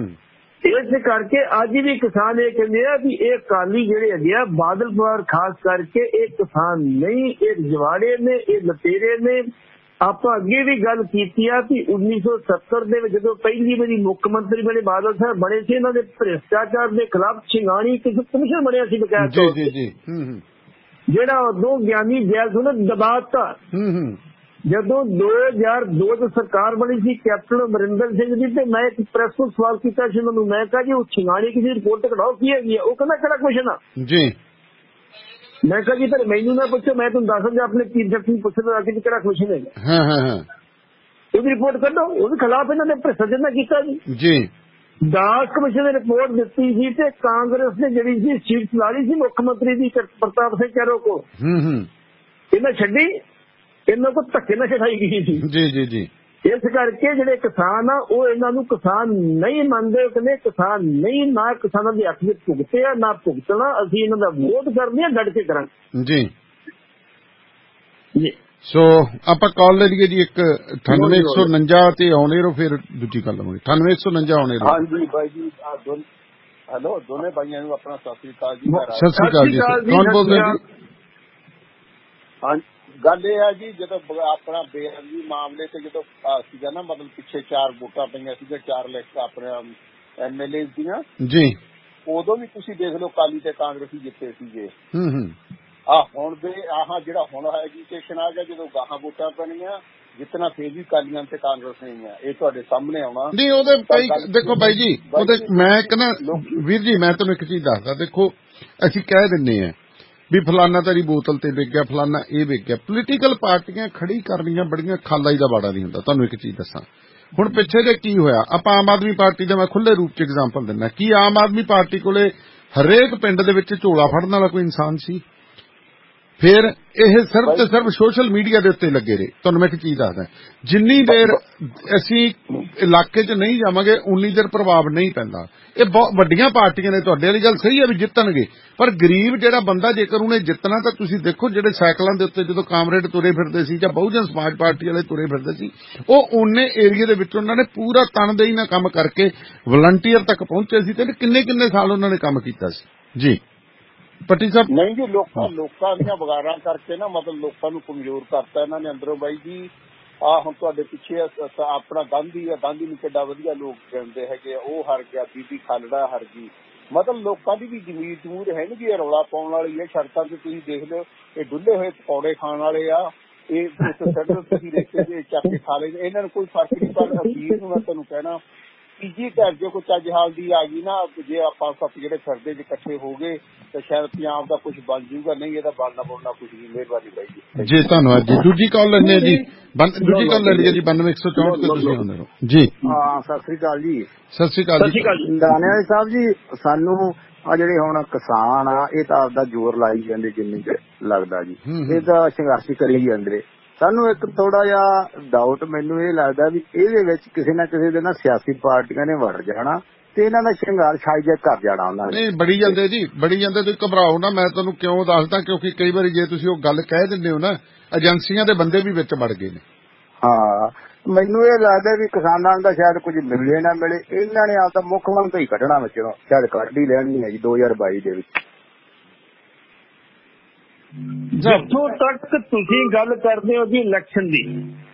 Speaker 2: ਇਸ ਕਰਕੇ ਅੱਜ ਵੀ ਕਿਸਾਨ ਇਹ ਕਹਿੰਦੇ ਆ ਵੀ ਇਹ ਅਕਾਲੀ ਜਿਹੜੇ ਹੈਗੇ ਆ ਬਾਦਲ ਪਰਿਵਾਰ ਖਾਸ ਕਰਕੇ ਇਹ ਕਿਸਾਨ ਨਹੀਂ, ਇਹ ਰਜਵਾੜੇ ਨੇ, ਇਹ ਲਤੇਰੇ ਨੇ। ਆਪਾਂ ਅੱਗੇ ਵੀ ਗੱਲ ਕੀਤੀ ਆ ਕਿ 1970 ਦੇ ਵਿੱਚ ਜਦੋਂ ਪਹਿਲੀ ਵਾਰੀ ਮੁੱਖ ਮੰਤਰੀ ਬਣੇ ਬਾਦਲ ਸਾਹਿਬ ਬਣੇ ਸੀ, ਇਹਨਾਂ ਦੇ ਭ੍ਰਿਸ਼ਟਾਚਾਰ ਦੇ ਖਿਲਾਫ ਛਿੰਗਾਣੀ ਕਮਿਸ਼ਨ ਬਣਿਆ ਸੀ ਬਕਾਇਦਾ, ਜਿਹੜਾ ਉਦੋਂ ਗਿਆਨੀ ਜੈਲ ਸਿੰਘ ਨੇ ਦਬਾਤਾ। ਜਦੋਂ 2002 ਚ ਸਰਕਾਰ ਬਣੀ ਸੀ ਕੈਪਟਨ ਅਮਰਿੰਦਰ ਸਿੰਘ ਦੀ, ਤੇ ਮੈਂ ਇੱਕ ਪ੍ਰੈਸ ਨੂੰ ਸਵਾਲ ਕੀਤਾ ਸੀ ਉਹਨਾਂ ਨੂੰ, ਮੈਂ ਕਿਹਾ ਜੀ ਉਹ ਛਿੰਗਾਣੀ ਕਿਸੇ ਰਿਪੋਰਟ ਕਢਾਓ ਕੀ ਹੈਗੀ ਆ। ਉਹ ਕਹਿੰਦਾ ਕਿਹੜਾ ਕੁਐਸਚਨ ਆ
Speaker 1: ਜੀ।
Speaker 2: ਮੈਂ ਕਿਹਾ ਜੀ ਫਿਰ ਮੈਨੂੰ ਨਾ ਪੁੱਛੋ, ਮੈਂ ਤੁਹਾਨੂੰ ਦੱਸ ਦਿਆਂ ਆਪਣੇ ਚੀਫ ਜਸਟਿਸ ਨੂੰ ਪੁੱਛਣਾ ਕਿ ਕਿਹੜਾ ਕੁਐਸਚਨ ਹੈਗਾ। ਉਹਦੀ ਰਿਪੋਰਟ ਕੱਢੋ। ਉਹਦੇ ਖਿਲਾਫ ਇਹਨਾਂ ਨੇ ਭ੍ਰਿਸ਼ਟਾਚਾਰ ਕੀਤਾ ਜੀ। ਦਾਸ ਕਮਿਸ਼ਨ ਨੇ ਰਿਪੋਰਟ ਦਿੱਤੀ ਸੀ ਤੇ ਕਾਂਗਰਸ ਨੇ ਜਿਹੜੀ ਸੀ ਸੀਟ ਲਾ ਲਈ ਸੀ ਮੁੱਖ ਮੰਤਰੀ ਦੀ ਪ੍ਰਤਾਪ ਸਿੰਘ ਕੈਰੋ ਕੋਲ। ਇਹਨਾਂ ਛੱਡੀ, ਇਹਨਾਂ ਕੋਲ ਧੱਕੇ ਨਾਲ ਛਡਾਈ ਗਈ ਸੀ।
Speaker 1: ਜੀ ਜੀ ਜੀ।
Speaker 2: ਇਸ ਕਰਕੇ ਜਿਹੜੇ ਕਿਸਾਨ ਆ ਉਹ ਇਹਨਾਂ ਨੂੰ ਕਿਸਾਨ ਨਹੀਂ ਮੰਨਦੇ, ਕਹਿੰਦੇ ਕਿਸਾਨ ਨਹੀਂ, ਨਾ ਕਿਸਾਨਾਂ ਦੇ ਹੱਕ ਵਿੱਚ ਭੁਗਤੇ ਆ ਨਾ ਭੁਗਤਣਾ। ਅਸੀਂ ਇਹਨਾਂ ਦਾ ਵਿਰੋਧ ਕਰਦੇ ਆ, ਡਟ ਕੇ ਕਰਾਂਗੇ ਜੀ।
Speaker 1: ਸੋ ਆਪਾਂ ਕਾਲ ਲੈ ਲਈਏ ਜੀ ਇੱਕ 98149 ਤੇ ਆਉਣੇ ਰੋ, ਫਿਰ ਦੂਜੀ ਗੱਲ ਹੋਣੀ 98149 ਆਉਣੇ ਰੋ।
Speaker 6: ਹਾਂਜੀ ਬਾਈ ਜੀ, ਹੈਲੋ ਦੋਨੇ ਭਾਈਆਂ ਨੂੰ ਆਪਣਾ ਸਤਿ ਸ੍ਰੀ ਅਕਾਲ ਜੀ।
Speaker 1: ਸਤਿ ਸ੍ਰੀ ਅਕਾਲ ਜੀ। ਕੌਣ ਬੋਲਦੇ ਜੀ?
Speaker 6: ਹਾਂ, ਗੱਲ ਇਹ ਹੈ ਜੀ, ਜਦੋਂ ਆਪਣਾ ਬੇਅਦਬੀ ਮਾਮਲੇ ਤੇ ਜਦੋਂ ਸੀਗਾ ਨਾ, ਮਤਲਬ ਪਿੱਛੇ 4 ਵੋਟਾਂ ਪਈਆਂ ਸੀਗੀਆਂ, 4 ਲਿਸਟ ਆਪਣੇ MLA ਦੀਆਂ ਜੀ, ਉਦੋਂ ਵੀ ਤੁਸੀਂ ਦੇਖ ਲਓ ਕਾਲੀ ਤੇ ਕਾਂਗਰਸੀ ਜਿੱਤੇ ਸੀਗੇ। ਹੁਣ ਦੇ ਜਿਹੜਾ ਹੁਣ ਐਜੂਕੇਸ਼ਨ ਆ ਗਿਆ, ਜਦੋਂ ਗਾਹਾਂ ਵੋਟਾਂ ਪੈਣੀਆਂ ਜਿੱਤਣਾ ਫੇਰ ਵੀ ਕਾਲੀਆਂ ਤੇ ਕਾਂਗਰਸ ਨਹੀਂ ਆ। ਇਹ ਤੁਹਾਡੇ ਸਾਹਮਣੇ ਆਉਣਾ ਨਹੀਂ। ਉਹਦੇ
Speaker 1: ਦੇਖੋ ਬਾਈ ਜੀ, ਉਹਦੇ ਮੈਂ ਕਹਿੰਦਾ ਵੀਰ ਜੀ, ਮੈਂ ਤੁਹਾਨੂੰ ਇੱਕ ਚੀਜ਼ ਦੱਸਦਾ। ਦੇਖੋ ਅਸੀਂ ਕਹਿ ਦਿੰਦੇ ਆ ਵੀ ਫਲਾਨਾ ਤੇਰੀ ਬੋਤਲ ਤੇ ਵਿਕ ਗਿਆ, ਫਲਾਨਾ ਇਹ ਵਿਕ ਗਿਆ। ਪੋਲੀਟੀਕਲ ਪਾਰਟੀਆਂ ਖੜੀ ਕਰਨੀਆਂ ਬੜੀਆਂ ਖਾਲਾਈ ਦਾ ਬਾੜਾ ਨਹੀਂ ਹੁੰਦਾ। ਤੁਹਾਨੂੰ ਇੱਕ ਚੀਜ਼ ਦੱਸਾਂ, ਹੁਣ ਪਿੱਛੇ ਜੇ ਕੀ ਹੋਇਆ, ਆਪਾਂ ਆਮ ਆਦਮੀ ਪਾਰਟੀ ਦਾ ਮੈਂ ਖੁੱਲੇ ਰੂਪ ਚ ਐਗਜ਼ਾਮਪਲ ਦਿੰਦਾ। ਕੀ ਆਮ ਆਦਮੀ ਪਾਰਟੀ ਕੋਲੇ ਹਰੇਕ ਪਿੰਡ ਦੇ ਵਿੱਚ ਝੋਲਾ ਫੜਨ ਵਾਲਾ ਕੋਈ ਇਨਸਾਨ ਸੀ? ਫਿਰ ਇਹ ਸਿਰਫ ਤੇ ਸਿਰਫ ਸੋਸ਼ਲ ਮੀਡੀਆ ਦੇ ਉੱਤੇ ਲੱਗੇ ਰਹੇ। ਤੁਹਾਨੂੰ ਮੈਂ ਇੱਕ ਚੀਜ਼ ਦੱਸਦਾ, ਜਿੰਨੀ ਦੇਰ ਅਸੀਂ ਇਲਾਕੇ 'ਚ ਨਹੀਂ ਜਾਵਾਂਗੇ ਉਨੀ ਦੇਰ ਪ੍ਰਭਾਵ ਨਹੀਂ ਪੈਂਦਾ। ਇਹ ਬਹੁਤ ਵੱਡੀਆਂ ਪਾਰਟੀਆਂ ਨੇ, ਤੁਹਾਡੇ ਵਾਲੀ ਗੱਲ ਸਹੀ ਹੈ ਵੀ ਜਿੱਤਣਗੇ, ਪਰ ਗਰੀਬ ਜਿਹੜਾ ਬੰਦਾ ਜੇਕਰ ਉਹਨੇ ਜਿੱਤਣਾ ਤਾਂ ਤੁਸੀਂ ਦੇਖੋ ਜਿਹੜੇ ਸਾਈਕਲਾਂ ਦੇ ਉੱਤੇ ਜਦੋਂ ਕਾਮਰੇਡ ਤੁਰੇ ਫਿਰਦੇ ਸੀ ਜਾਂ ਬਹੁਜਨ ਸਮਾਜ ਪਾਰਟੀ ਵਾਲੇ ਤੁਰੇ ਫਿਰਦੇ ਸੀ, ਉਹ ਓਨੇ ਏਰੀਏ ਦੇ ਵਿੱਚ ਉਹਨਾਂ ਨੇ ਪੂਰਾ ਤਨਦੇਹੀ ਨਾਲ ਕੰਮ ਕਰਕੇ ਵਲੰਟੀਅਰ ਤੱਕ ਪਹੁੰਚੇ ਸੀ ਤੇ ਕਿੰਨੇ ਸਾਲ ਉਹਨਾਂ ਨੇ ਕੰਮ ਕੀਤਾ ਸੀ ਜੀ। ਪੱਟੀ ਸਾਹਿਬ
Speaker 6: ਨਹੀਂ ਜੀ, ਲੋਕਾਂ ਦੀਆਂ ਵਗਾਰਾਂ ਕਰਕੇ ਨਾ, ਮਤਲਬ ਲੋਕਾਂ ਨੂੰ ਕਮਜ਼ੋਰ ਕਰਤਾ ਇਹਨਾਂ ਨੇ ਅੰਦਰੋਂ ਬਾਈ ਜੀ। ਹੁਣ ਤੁਹਾਡੇ ਪਿੱਛੇ ਆਪਣਾ ਗਾਂਧੀ ਆ, ਗਾਂਧੀ ਨੂੰ ਕਿੱਡਾ ਵਧੀਆ ਲੋਕ ਕਹਿੰਦੇ ਹੈਗੇ, ਉਹ ਹਾਰ ਗਿਆ। ਬੀਬੀ ਖਾਲੜਾ ਹਾਰ ਗਈ। ਮਤਲਬ ਲੋਕਾਂ ਦੀ ਵੀ ਜ਼ਮੀਰ ਜਮੂਰ ਹੈ ਨੀ, ਇਹ ਰੌਲਾ ਪਾਉਣ ਵਾਲੀ ਹੈ। ਸੜਕਾਂ ਤੇ ਤੁਸੀਂ ਦੇਖ ਲਓ, ਇਹ ਡੁੱਲੇ ਹੋਏ ਪਕੌੜੇ ਖਾਣ ਵਾਲੇ ਆ, ਇਹ ਤੁਸੀਂ ਰੇਤੇ ਚੱਕ ਕੇ ਖਾ ਲੈਂਦੇ, ਇਹਨਾਂ ਨੂੰ ਕੋਈ ਫਰਕ ਨਹੀਂ। ਪਰ ਅਖੀਰ ਨੂੰ ਮੈਂ ਤੁਹਾਨੂੰ ਕਹਿਣਾ, ਤੀਜੀ ਧਿਰ ਜੇ ਕੋਈ ਚੱਜ ਹਾਲ ਦੀ ਆ ਗਈ ਨਾ, ਜੇ ਆਪਾਂ ਸੱਤ ਜਿਹੜੇ ਫਿਰਦੇ ਜੇ ਇਕੱਠੇ ਹੋ ਗਏ ਤਾਂ ਸ਼ਾਇਦ ਪੰਜਾਬ ਦਾ ਕੁਝ ਬਣ ਜੂਗਾ। ਨਹੀਂ ਇਹਦਾ ਬਣਨਾ ਬੋਲਣਾ ਕੁਝ ਨਹੀਂ। ਮਿਹਰਬਾਨੀ ਬਾਈ ਜੀ।
Speaker 1: ਧੰਨਵਾਦ ਜੀ। ਦੂਜੀ ਕਾਲ ਲੈਣੇ ਜੀ, ਦੂਜੀ ਕਾਲ ਲੈ ਲਈਏ ਜੀ 92164 ਤੇ ਤੁਸੀਂ ਆਉਂਦੇ ਹੋ ਜੀ।
Speaker 7: ਹਾਂ, ਸਤਿ ਸ੍ਰੀ ਅਕਾਲ ਜੀ।
Speaker 1: ਸਤਿ ਸ੍ਰੀ ਅਕਾਲ ਜੀ।
Speaker 7: ਦਾਣੇ ਵਾਲੇ ਸਾਹਿਬ ਜੀ, ਸਾਨੂੰ ਆ ਜਿਹੜੇ ਹੁਣ ਕਿਸਾਨ ਆ, ਇਹ ਤਾਂ ਆਪਦਾ ਜ਼ੋਰ ਲਾਈ ਜਾਂਦੇ ਜਿੰਨੀ ਕੁ ਲੱਗਦਾ ਜੀ, ਇਹ ਤਾਂ ਸੰਘਰਸ਼ ਕਰੀ ਜਾਂਦੇ। ਸਾਨੂੰ ਇੱਕ ਥੋੜਾ ਜਿਹਾ ਡਾਊਟ ਮੈਨੂੰ ਇਹ ਲੱਗਦਾ ਵੀ ਇਹਦੇ ਵਿੱਚ ਕਿਸੇ ਨਾ ਕਿਸੇ ਦੇ ਨਾਲ ਸਿਆਸੀ ਪਾਰਟੀਆਂ ਨੇ ਵੜ ਜਾਣਾ ਤੇ ਇਹਨਾਂ ਦਾ ਸੰਘਰਸ਼ ਹਾਈਜੈਕ ਕਰ ਜਾਣਾ ਉਹਨਾਂ ਨੇ।
Speaker 1: ਨਹੀਂ, ਬੜੀ ਜਾਂਦੇ ਜੀ, ਬੜੀ ਜਾਂਦੇ। ਤੁਸੀਂ ਘਬਰਾਓ ਨਾ, ਮੈਂ ਤੁਹਾਨੂੰ ਕਿਉਂ ਦੱਸਦਾ, ਕਿਉਂਕਿ ਕਈ ਵਾਰੀ ਜੇ ਤੁਸੀਂ ਉਹ ਗੱਲ ਕਹਿ ਦਿੰਦੇ ਹੋ ਨਾ, ਏਜੰਸੀਆਂ ਦੇ ਬੰਦੇ ਵੀ ਵਿੱਚ ਵੜ ਗਏ ਨੇ।
Speaker 7: ਹਾਂ, ਮੈਨੂੰ ਇਹ ਲੱਗਦਾ ਵੀ ਕਿਸਾਨਾਂ ਦਾ ਸ਼ਾਇਦ ਕੁਝ ਮਿਲੇ ਨਾ ਮਿਲੇ, ਇਹਨਾਂ ਨੇ ਆਪਦਾ ਮੁੱਖ ਮੰਤਰੀ ਕੱਢਣਾ ਵਿੱਚੋਂ, ਸ਼ਾਇਦ ਕੱਢ ਹੀ ਲੈਣੀ ਹੈ ਜੀ 2022 ਦੇ ਵਿੱਚ।
Speaker 2: ਜਿੱਥੋਂ ਤੱਕ ਤੁਸੀਂ ਗੱਲ ਕਰਦੇ ਹੋ ਜੀ ਇਲੈਕਸ਼ਨ ਦੀ,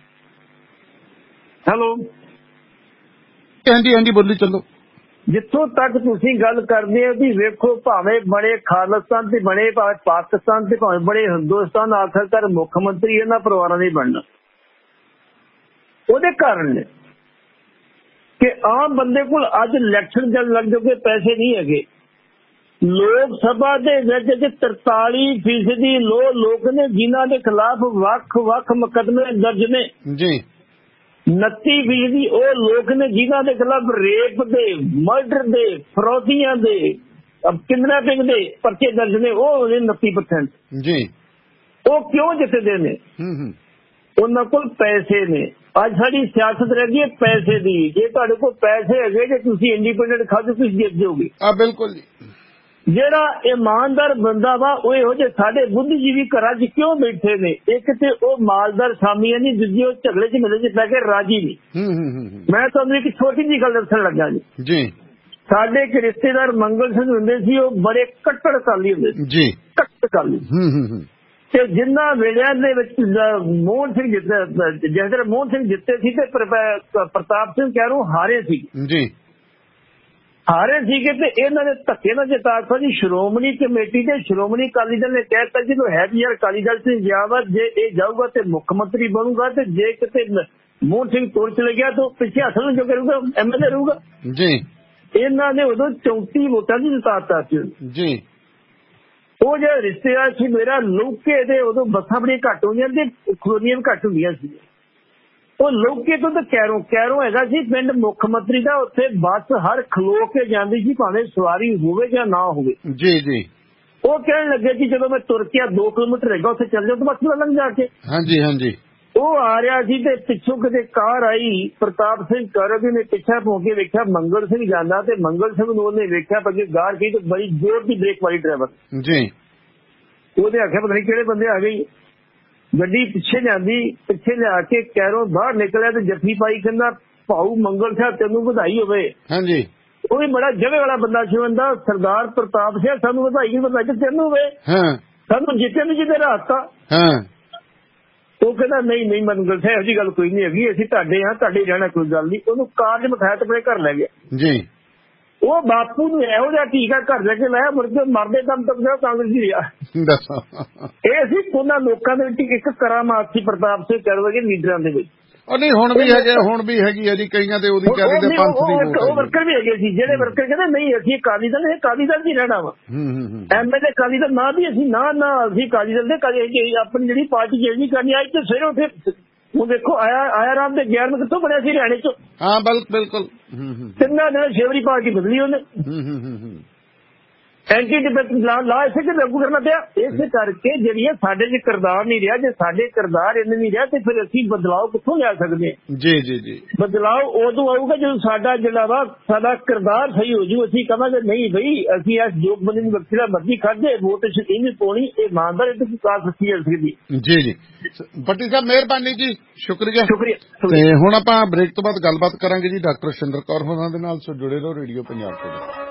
Speaker 2: ਹੈਲੋ
Speaker 1: ਹਾਂਜੀ ਬੋਲੀ ਚੱਲੋ।
Speaker 2: ਜਿੱਥੋਂ ਤੱਕ ਤੁਸੀਂ ਗੱਲ ਕਰਦੇ ਹੋ ਵੀ ਵੇਖੋ, ਭਾਵੇਂ ਬਣੇ ਖਾਲਿਸਤਾਨ ਤੇ ਬਣੇ, ਭਾਵੇਂ ਪਾਕਿਸਤਾਨ ਤੇ ਭਾਵੇਂ ਬਣੇ ਹਿੰਦੁਸਤਾਨ, ਆਖਰਕਾਰ ਮੁੱਖ ਮੰਤਰੀ ਇਹਨਾਂ ਪਰਿਵਾਰਾਂ ਦਾ ਹੀ ਬਣਨਾ। ਉਹਦੇ ਕਾਰਨ ਨੇ ਕਿ ਆਮ ਬੰਦੇ ਕੋਲ ਅੱਜ ਇਲੈਕਸ਼ਨ ਜਦ ਲੱਗ ਜਾਓਗੇ ਪੈਸੇ ਨਹੀਂ ਹੈਗੇ। ਲੋਕ ਸਭਾ ਦੇ ਵਿੱਚ 43% ਲੋਕ ਨੇ ਜਿਨ੍ਹਾਂ ਦੇ ਖਿਲਾਫ ਵੱਖ ਮੁਕੱਦਮੇ ਦਰਜ ਨੇ ਜੀ। 29% ਉਹ ਲੋਕ ਨੇ ਜਿਨ੍ਹਾਂ ਦੇ ਖਿਲਾਫ ਰੇਪ ਦੇ, ਮਰਡਰ ਦੇ, ਫਰੌਤੀਆਂ ਦੇ, ਕਿਡਨੈਪਿੰਗ ਦੇ ਪਰਚੇ ਦਰਜ ਨੇ, ਉਹ 29% ਜੀ। ਉਹ ਕਿਉਂ ਜਿੱਤਦੇ ਨੇ? ਉਹਨਾਂ ਕੋਲ ਪੈਸੇ ਨੇ। ਅੱਜ ਸਾਡੀ ਸਿਆਸਤ ਰਹਿ ਗਈ ਹੈ ਪੈਸੇ ਦੀ। ਜੇ ਤੁਹਾਡੇ ਕੋਲ ਪੈਸੇ ਹੈਗੇ, ਜੇ ਤੁਸੀਂ ਇੰਡੀਪੈਂਡੈਂਟ ਖਾਦੇ, ਤੁਸੀਂ ਜਿੱਤ ਜਾਓਗੇ।
Speaker 1: ਬਿਲਕੁਲ ਜੀ।
Speaker 2: ਜਿਹੜਾ ਇਮਾਨਦਾਰ ਬੰਦਾ ਵਾ, ਉਹ ਇਹੋ ਜਿਹੇ ਸਾਡੇ ਬੁੱਧੀਜੀਵੀ ਘਰਾਂ 'ਚ ਕਿਉਂ ਬੈਠੇ ਨੇ? ਇੱਕ ਤੇ ਉਹ ਮਾਲਦਾਰ ਸਾਮੀਆਂ ਨਹੀਂ, ਦੂਜੀ ਉਹ ਝਗੜੇ 'ਚ ਮਿਲੇ 'ਚ ਪੈ ਕੇ ਰਾਜੀ ਨਹੀਂ। ਮੈਂ ਤੁਹਾਨੂੰ ਇੱਕ ਛੋਟੀ ਜਿਹੀ ਗੱਲ ਦੱਸਣ ਲੱਗਾ ਜੀ। ਸਾਡੇ ਇੱਕ ਰਿਸ਼ਤੇਦਾਰ ਮੰਗਲ ਸਿੰਘ ਹੁੰਦੇ ਸੀ, ਉਹ ਬੜੇ ਕੱਟੜ ਅਕਾਲੀ ਹੁੰਦੇ ਸੀ ਜੀ, ਕੱਟੜ ਅਕਾਲੀ। ਤੇ ਜਿੰਨਾ ਵੇਲਿਆਂ ਦੇ ਵਿੱਚ ਮੋਹਨ ਸਿੰਘ ਜਿਸ ਤਰ੍ਹਾਂ ਮੋਹਨ ਸਿੰਘ ਜਿੱਤੇ ਸੀ ਤੇ ਪ੍ਰਤਾਪ ਸਿੰਘ ਕੈਰੋਂ ਹਾਰੇ ਸੀ ਜੀ। ਹਾਰੇ ਸੀਗੇ ਤੇ ਇਹਨਾਂ ਨੇ ਧੱਕੇ ਨਾਲ ਜਿਤਾਤਾ ਜੀ। ਸ਼੍ਰੋਮਣੀ ਕਮੇਟੀ ਤੇ ਸ਼੍ਰੋਮਣੀ ਅਕਾਲੀ ਦਲ ਨੇ ਕਹਿਤਾ ਜਿਹਨੂੰ ਹੈ ਵੀ ਯਾਰ ਅਕਾਲੀ ਦਲ ਚ ਗਿਆ ਵਾ, ਜੇ ਇਹ ਜਾਊਗਾ ਤੇ ਮੁੱਖ ਮੰਤਰੀ ਬਣੂਗਾ, ਤੇ ਜੇ ਕਿਤੇ ਮੋਹਨ ਸਿੰਘ ਤੁਰ ਚਲੇ ਗਿਆ ਤਾਂ ਪਿੱਛੇ ਹੱਥਣ ਜੋ ਕਰੂਗਾ MLA ਰਹੂਗਾ
Speaker 1: ਜੀ। ਇਹਨਾਂ
Speaker 2: ਨੇ ਉਦੋਂ 34 ਵੋਟਾਂ ਦੀ ਜਿਤਾਤਾ ਸੀ
Speaker 1: ਜੀ।
Speaker 2: ਉਹ ਜਿਹੜਾ ਰਿਸ਼ਤੇਦਾਰ ਸੀ ਮੇਰਾ ਲੋਕੇ ਦੇ, ਉਦੋਂ ਬੱਸਾਂ ਬੜੀਆਂ ਘੱਟ ਹੁੰਦੀਆਂ ਤੇ ਕਲੋਨੀਆਂ ਘੱਟ ਹੁੰਦੀਆਂ ਸੀ। ਉਹ ਲੋਕੇ ਤੋਂ ਤਾਂ ਕੈਰੋਂ ਹੈਗਾ ਸੀ ਪਿੰਡ ਮੁੱਖ ਮੰਤਰੀ ਦਾ, ਉੱਥੇ ਬੱਸ ਹਰ ਖਲੋ ਕੇ ਜਾਂਦੀ ਸੀ ਭਾਵੇਂ ਸਵਾਰੀ ਹੋਵੇ ਜਾਂ ਨਾ ਹੋਵੇ।
Speaker 1: ਜੀ ਜੀ।
Speaker 2: ਉਹ ਕਹਿਣ ਲੱਗੇ ਕਿ ਜਦੋਂ ਮੈਂ ਤੁਰ ਕੇ 2 ਕਿਲੋਮੀਟਰ ਹੈਗਾ ਉੱਥੇ ਚੱਲ ਜਾਓ ਤਾਂ ਬੱਸ ਲੰਘ ਜਾ ਕੇ।
Speaker 1: ਹਾਂਜੀ ਹਾਂਜੀ। ਉਹ
Speaker 2: ਆ ਰਿਹਾ ਸੀ ਤੇ ਪਿੱਛੋਂ ਕਿਤੇ ਕਾਰ ਆਈ, ਪ੍ਰਤਾਪ ਸਿੰਘ ਕਰੋਗੀ ਨੇ ਪਿੱਛਾ ਪਾ ਕੇ ਵੇਖਿਆ ਮੰਗਲ ਸਿੰਘ ਜਾਂਦਾ, ਤੇ ਮੰਗਲ ਸਿੰਘ ਨੂੰ ਉਹਨੇ ਵੇਖਿਆ ਪੱਗੇ ਗਾਰ ਕੀ ਤੇ ਬੜੀ ਜ਼ੋਰ ਦੀ ਬ੍ਰੇਕ ਮਾਰੀ ਡਰਾਈਵਰ
Speaker 1: ਜੀ।
Speaker 2: ਉਹਦੇ ਆਖਿਆ ਪਤਾ ਨਹੀਂ ਕਿਹੜੇ ਬੰਦੇ ਆ ਗਏ। ਗੱਡੀ ਪਿੱਛੇ ਜਾਂਦੀ, ਪਿੱਛੇ ਲਿਆ ਕੇ ਕੈਰੋਂ ਬਾਹਰ ਨਿਕਲਿਆ ਤੇ ਜੱਫੀ ਪਾਈ, ਕਹਿੰਦਾ ਭਾਊ ਮੰਗਲ ਸਿੰਘ ਤੈਨੂੰ ਵਧਾਈ ਹੋਵੇ।
Speaker 1: ਹਾਂਜੀ।
Speaker 2: ਉਹ ਵੀ ਬੜਾ ਜਵੇ ਵਾਲਾ ਬੰਦਾ ਸੀ, ਉਹਦਾ ਸਰਦਾਰ ਪ੍ਰਤਾਪ ਸਿੰਘ ਸਾਨੂੰ ਵਧਾਈ ਵਧਾਈ ਤੈਨੂੰ ਹੋਵੇ, ਸਾਨੂੰ ਜਿੱਤੇ ਨੂੰ ਜਿਹਦੇ ਰਾਸਤਾ। ਉਹ ਕਹਿੰਦਾ ਨਹੀਂ ਮੰਗਲ ਸਿੰਘ ਇਹੋ ਜਿਹੀ ਗੱਲ ਕੋਈ ਨਹੀਂ ਹੈਗੀ, ਅਸੀਂ ਤੁਹਾਡੇ ਹਾਂ, ਤੁਹਾਡੇ ਰਹਿਣਾ ਕੋਈ ਗੱਲ ਨਹੀਂ। ਉਹਨੂੰ ਕਾਰ 'ਚ ਬਿਠਾਇਆ ਤੇ ਆਪਣੇ ਘਰ ਲੈ ਗਿਆ ਜੀ। ਉਹ ਬਾਪੂ ਨੂੰ ਇਹੋ ਜਿਹਾ ਟੀਕਾ ਘਰ ਲੈ ਕੇ ਲਾਇਆ, ਮੁੜ ਕੇ ਮਰਦੇ ਦਮ ਤੱਕ ਕਾਂਗਰਸੀ ਰਿਹਾ। ਇਹ ਸੀ ਉਹਨਾਂ ਲੋਕਾਂ ਦੇ ਵਿੱਚ ਇੱਕ ਕਰਾਮਾਤ ਸੀ ਪ੍ਰਤਾਪ ਸਿੰਘ ਕਰੋਗੇ ਲੀਡਰਾਂ ਦੇ ਵਿੱਚ।
Speaker 1: ਨਹੀਂ ਹੁਣ ਵੀ ਹੈਗੀ ਹੈ ਜੀ ਕਈਆਂ ਦੇ ਉਹਦੀ ਕਹਿੰਦੇ ਪੰਥ ਦੀ
Speaker 2: ਉਹ ਵਰਕਰ ਵੀ ਹੈਗੇ ਸੀ ਜਿਹੜੇ ਵਰਕਰ ਕਹਿੰਦੇ ਨਹੀਂ ਅਸੀਂ ਅਕਾਲੀ ਦਲ ਹੀ ਰਹਿਣਾ ਵਾ। MLA ਅਕਾਲੀ ਦਲ ਨਾ ਵੀ ਅਸੀਂ ਨਾ ਅਸੀਂ ਅਕਾਲੀ ਦਲ ਦੇ ਆਪਣੀ ਜਿਹੜੀ ਪਾਰਟੀ ਚੇਂਜ ਨਹੀਂ ਕਰਨੀ। ਅੱਜ ਤੇ ਸਵੇਰੇ ਉੱਥੇ ਉਹ ਦੇਖੋ ਆਇਆ ਰਾਮ ਦੇ 11 ਕਿੱਥੋਂ ਬਣਿਆ ਸੀ ਹਰਿਆਣੇ ਚੋਂ।
Speaker 1: ਹਾਂ ਬਿਲਕੁਲ।
Speaker 2: 3 ਦਿਨ ਸ਼ੇਵਰੀ ਪਾਰਟੀ ਬਦਲੀ ਉਹਨੇ। ਐਂਟੀ ਡਿਫੈਕਟ ਲਾ ਇਸੇ ਕਿ ਲਾਗੂ ਕਰਨਾ ਪਿਆ। ਇਸੇ ਕਰਕੇ ਜਿਹੜੀ ਸਾਡੇ ਚ ਕਿਰਦਾਰ ਨਹੀਂ ਰਿਹਾ, ਜੇ ਸਾਡੇ ਕਿਰਦਾਰ ਇੰਨੇ ਨਹੀਂ ਰਿਹਾ ਤੇ ਫਿਰ ਅਸੀਂ ਬਦਲਾਅ ਕਿੱਥੋਂ ਲਿਆ ਸਕਦੇ ਹਾਂ। ਜੀ। ਬਦਲਾਅ ਉਦੋਂ ਆਊਗਾ ਜਦੋਂ ਸਾਡਾ ਜਿਹੜਾ ਵਾ ਸਾਡਾ ਕਿਰਦਾਰ ਸਹੀ ਹੋ ਜੂ। ਅਸੀਂ ਕਹਾਂਗੇ ਨਹੀਂ ਬਈ ਅਸੀਂ ਇਸ ਯੋਗ ਬੰਦੇ ਨੂੰ ਵਕੀਲਾ ਮਰਜ਼ੀ ਕਰਦੇ ਵੋਟ ਸ਼ਕੀਨ ਨਹੀਂ ਪਾਉਣੀ, ਇਹ ਇਮਾਨਦਾਰ ਇਹ ਤੋਂ ਕਾਰ ਸੱਚੀ ਹੈ ਸਕਦੀ। ਜੀ
Speaker 1: ਭੱਟੀ ਸਾਹਿਬ ਮਿਹਰਬਾਨੀ ਜੀ, ਸ਼ੁਕਰੀਆ। ਤੇ ਹੁਣ ਆਪਾਂ ਬ੍ਰੇਕ ਤੋਂ ਬਾਅਦ ਗੱਲਬਾਤ ਕਰਾਂਗੇ ਜੀ ਡਾਕਟਰ ਸ਼ਿੰਦਰ ਕੌਰ ਹੋਰਾਂ ਦੇ ਨਾਲ। ਸੋ ਜੁੜੇ ਰਹੋ ਰੇਡੀਓ ਪੰਜਾਬ ਤੇ।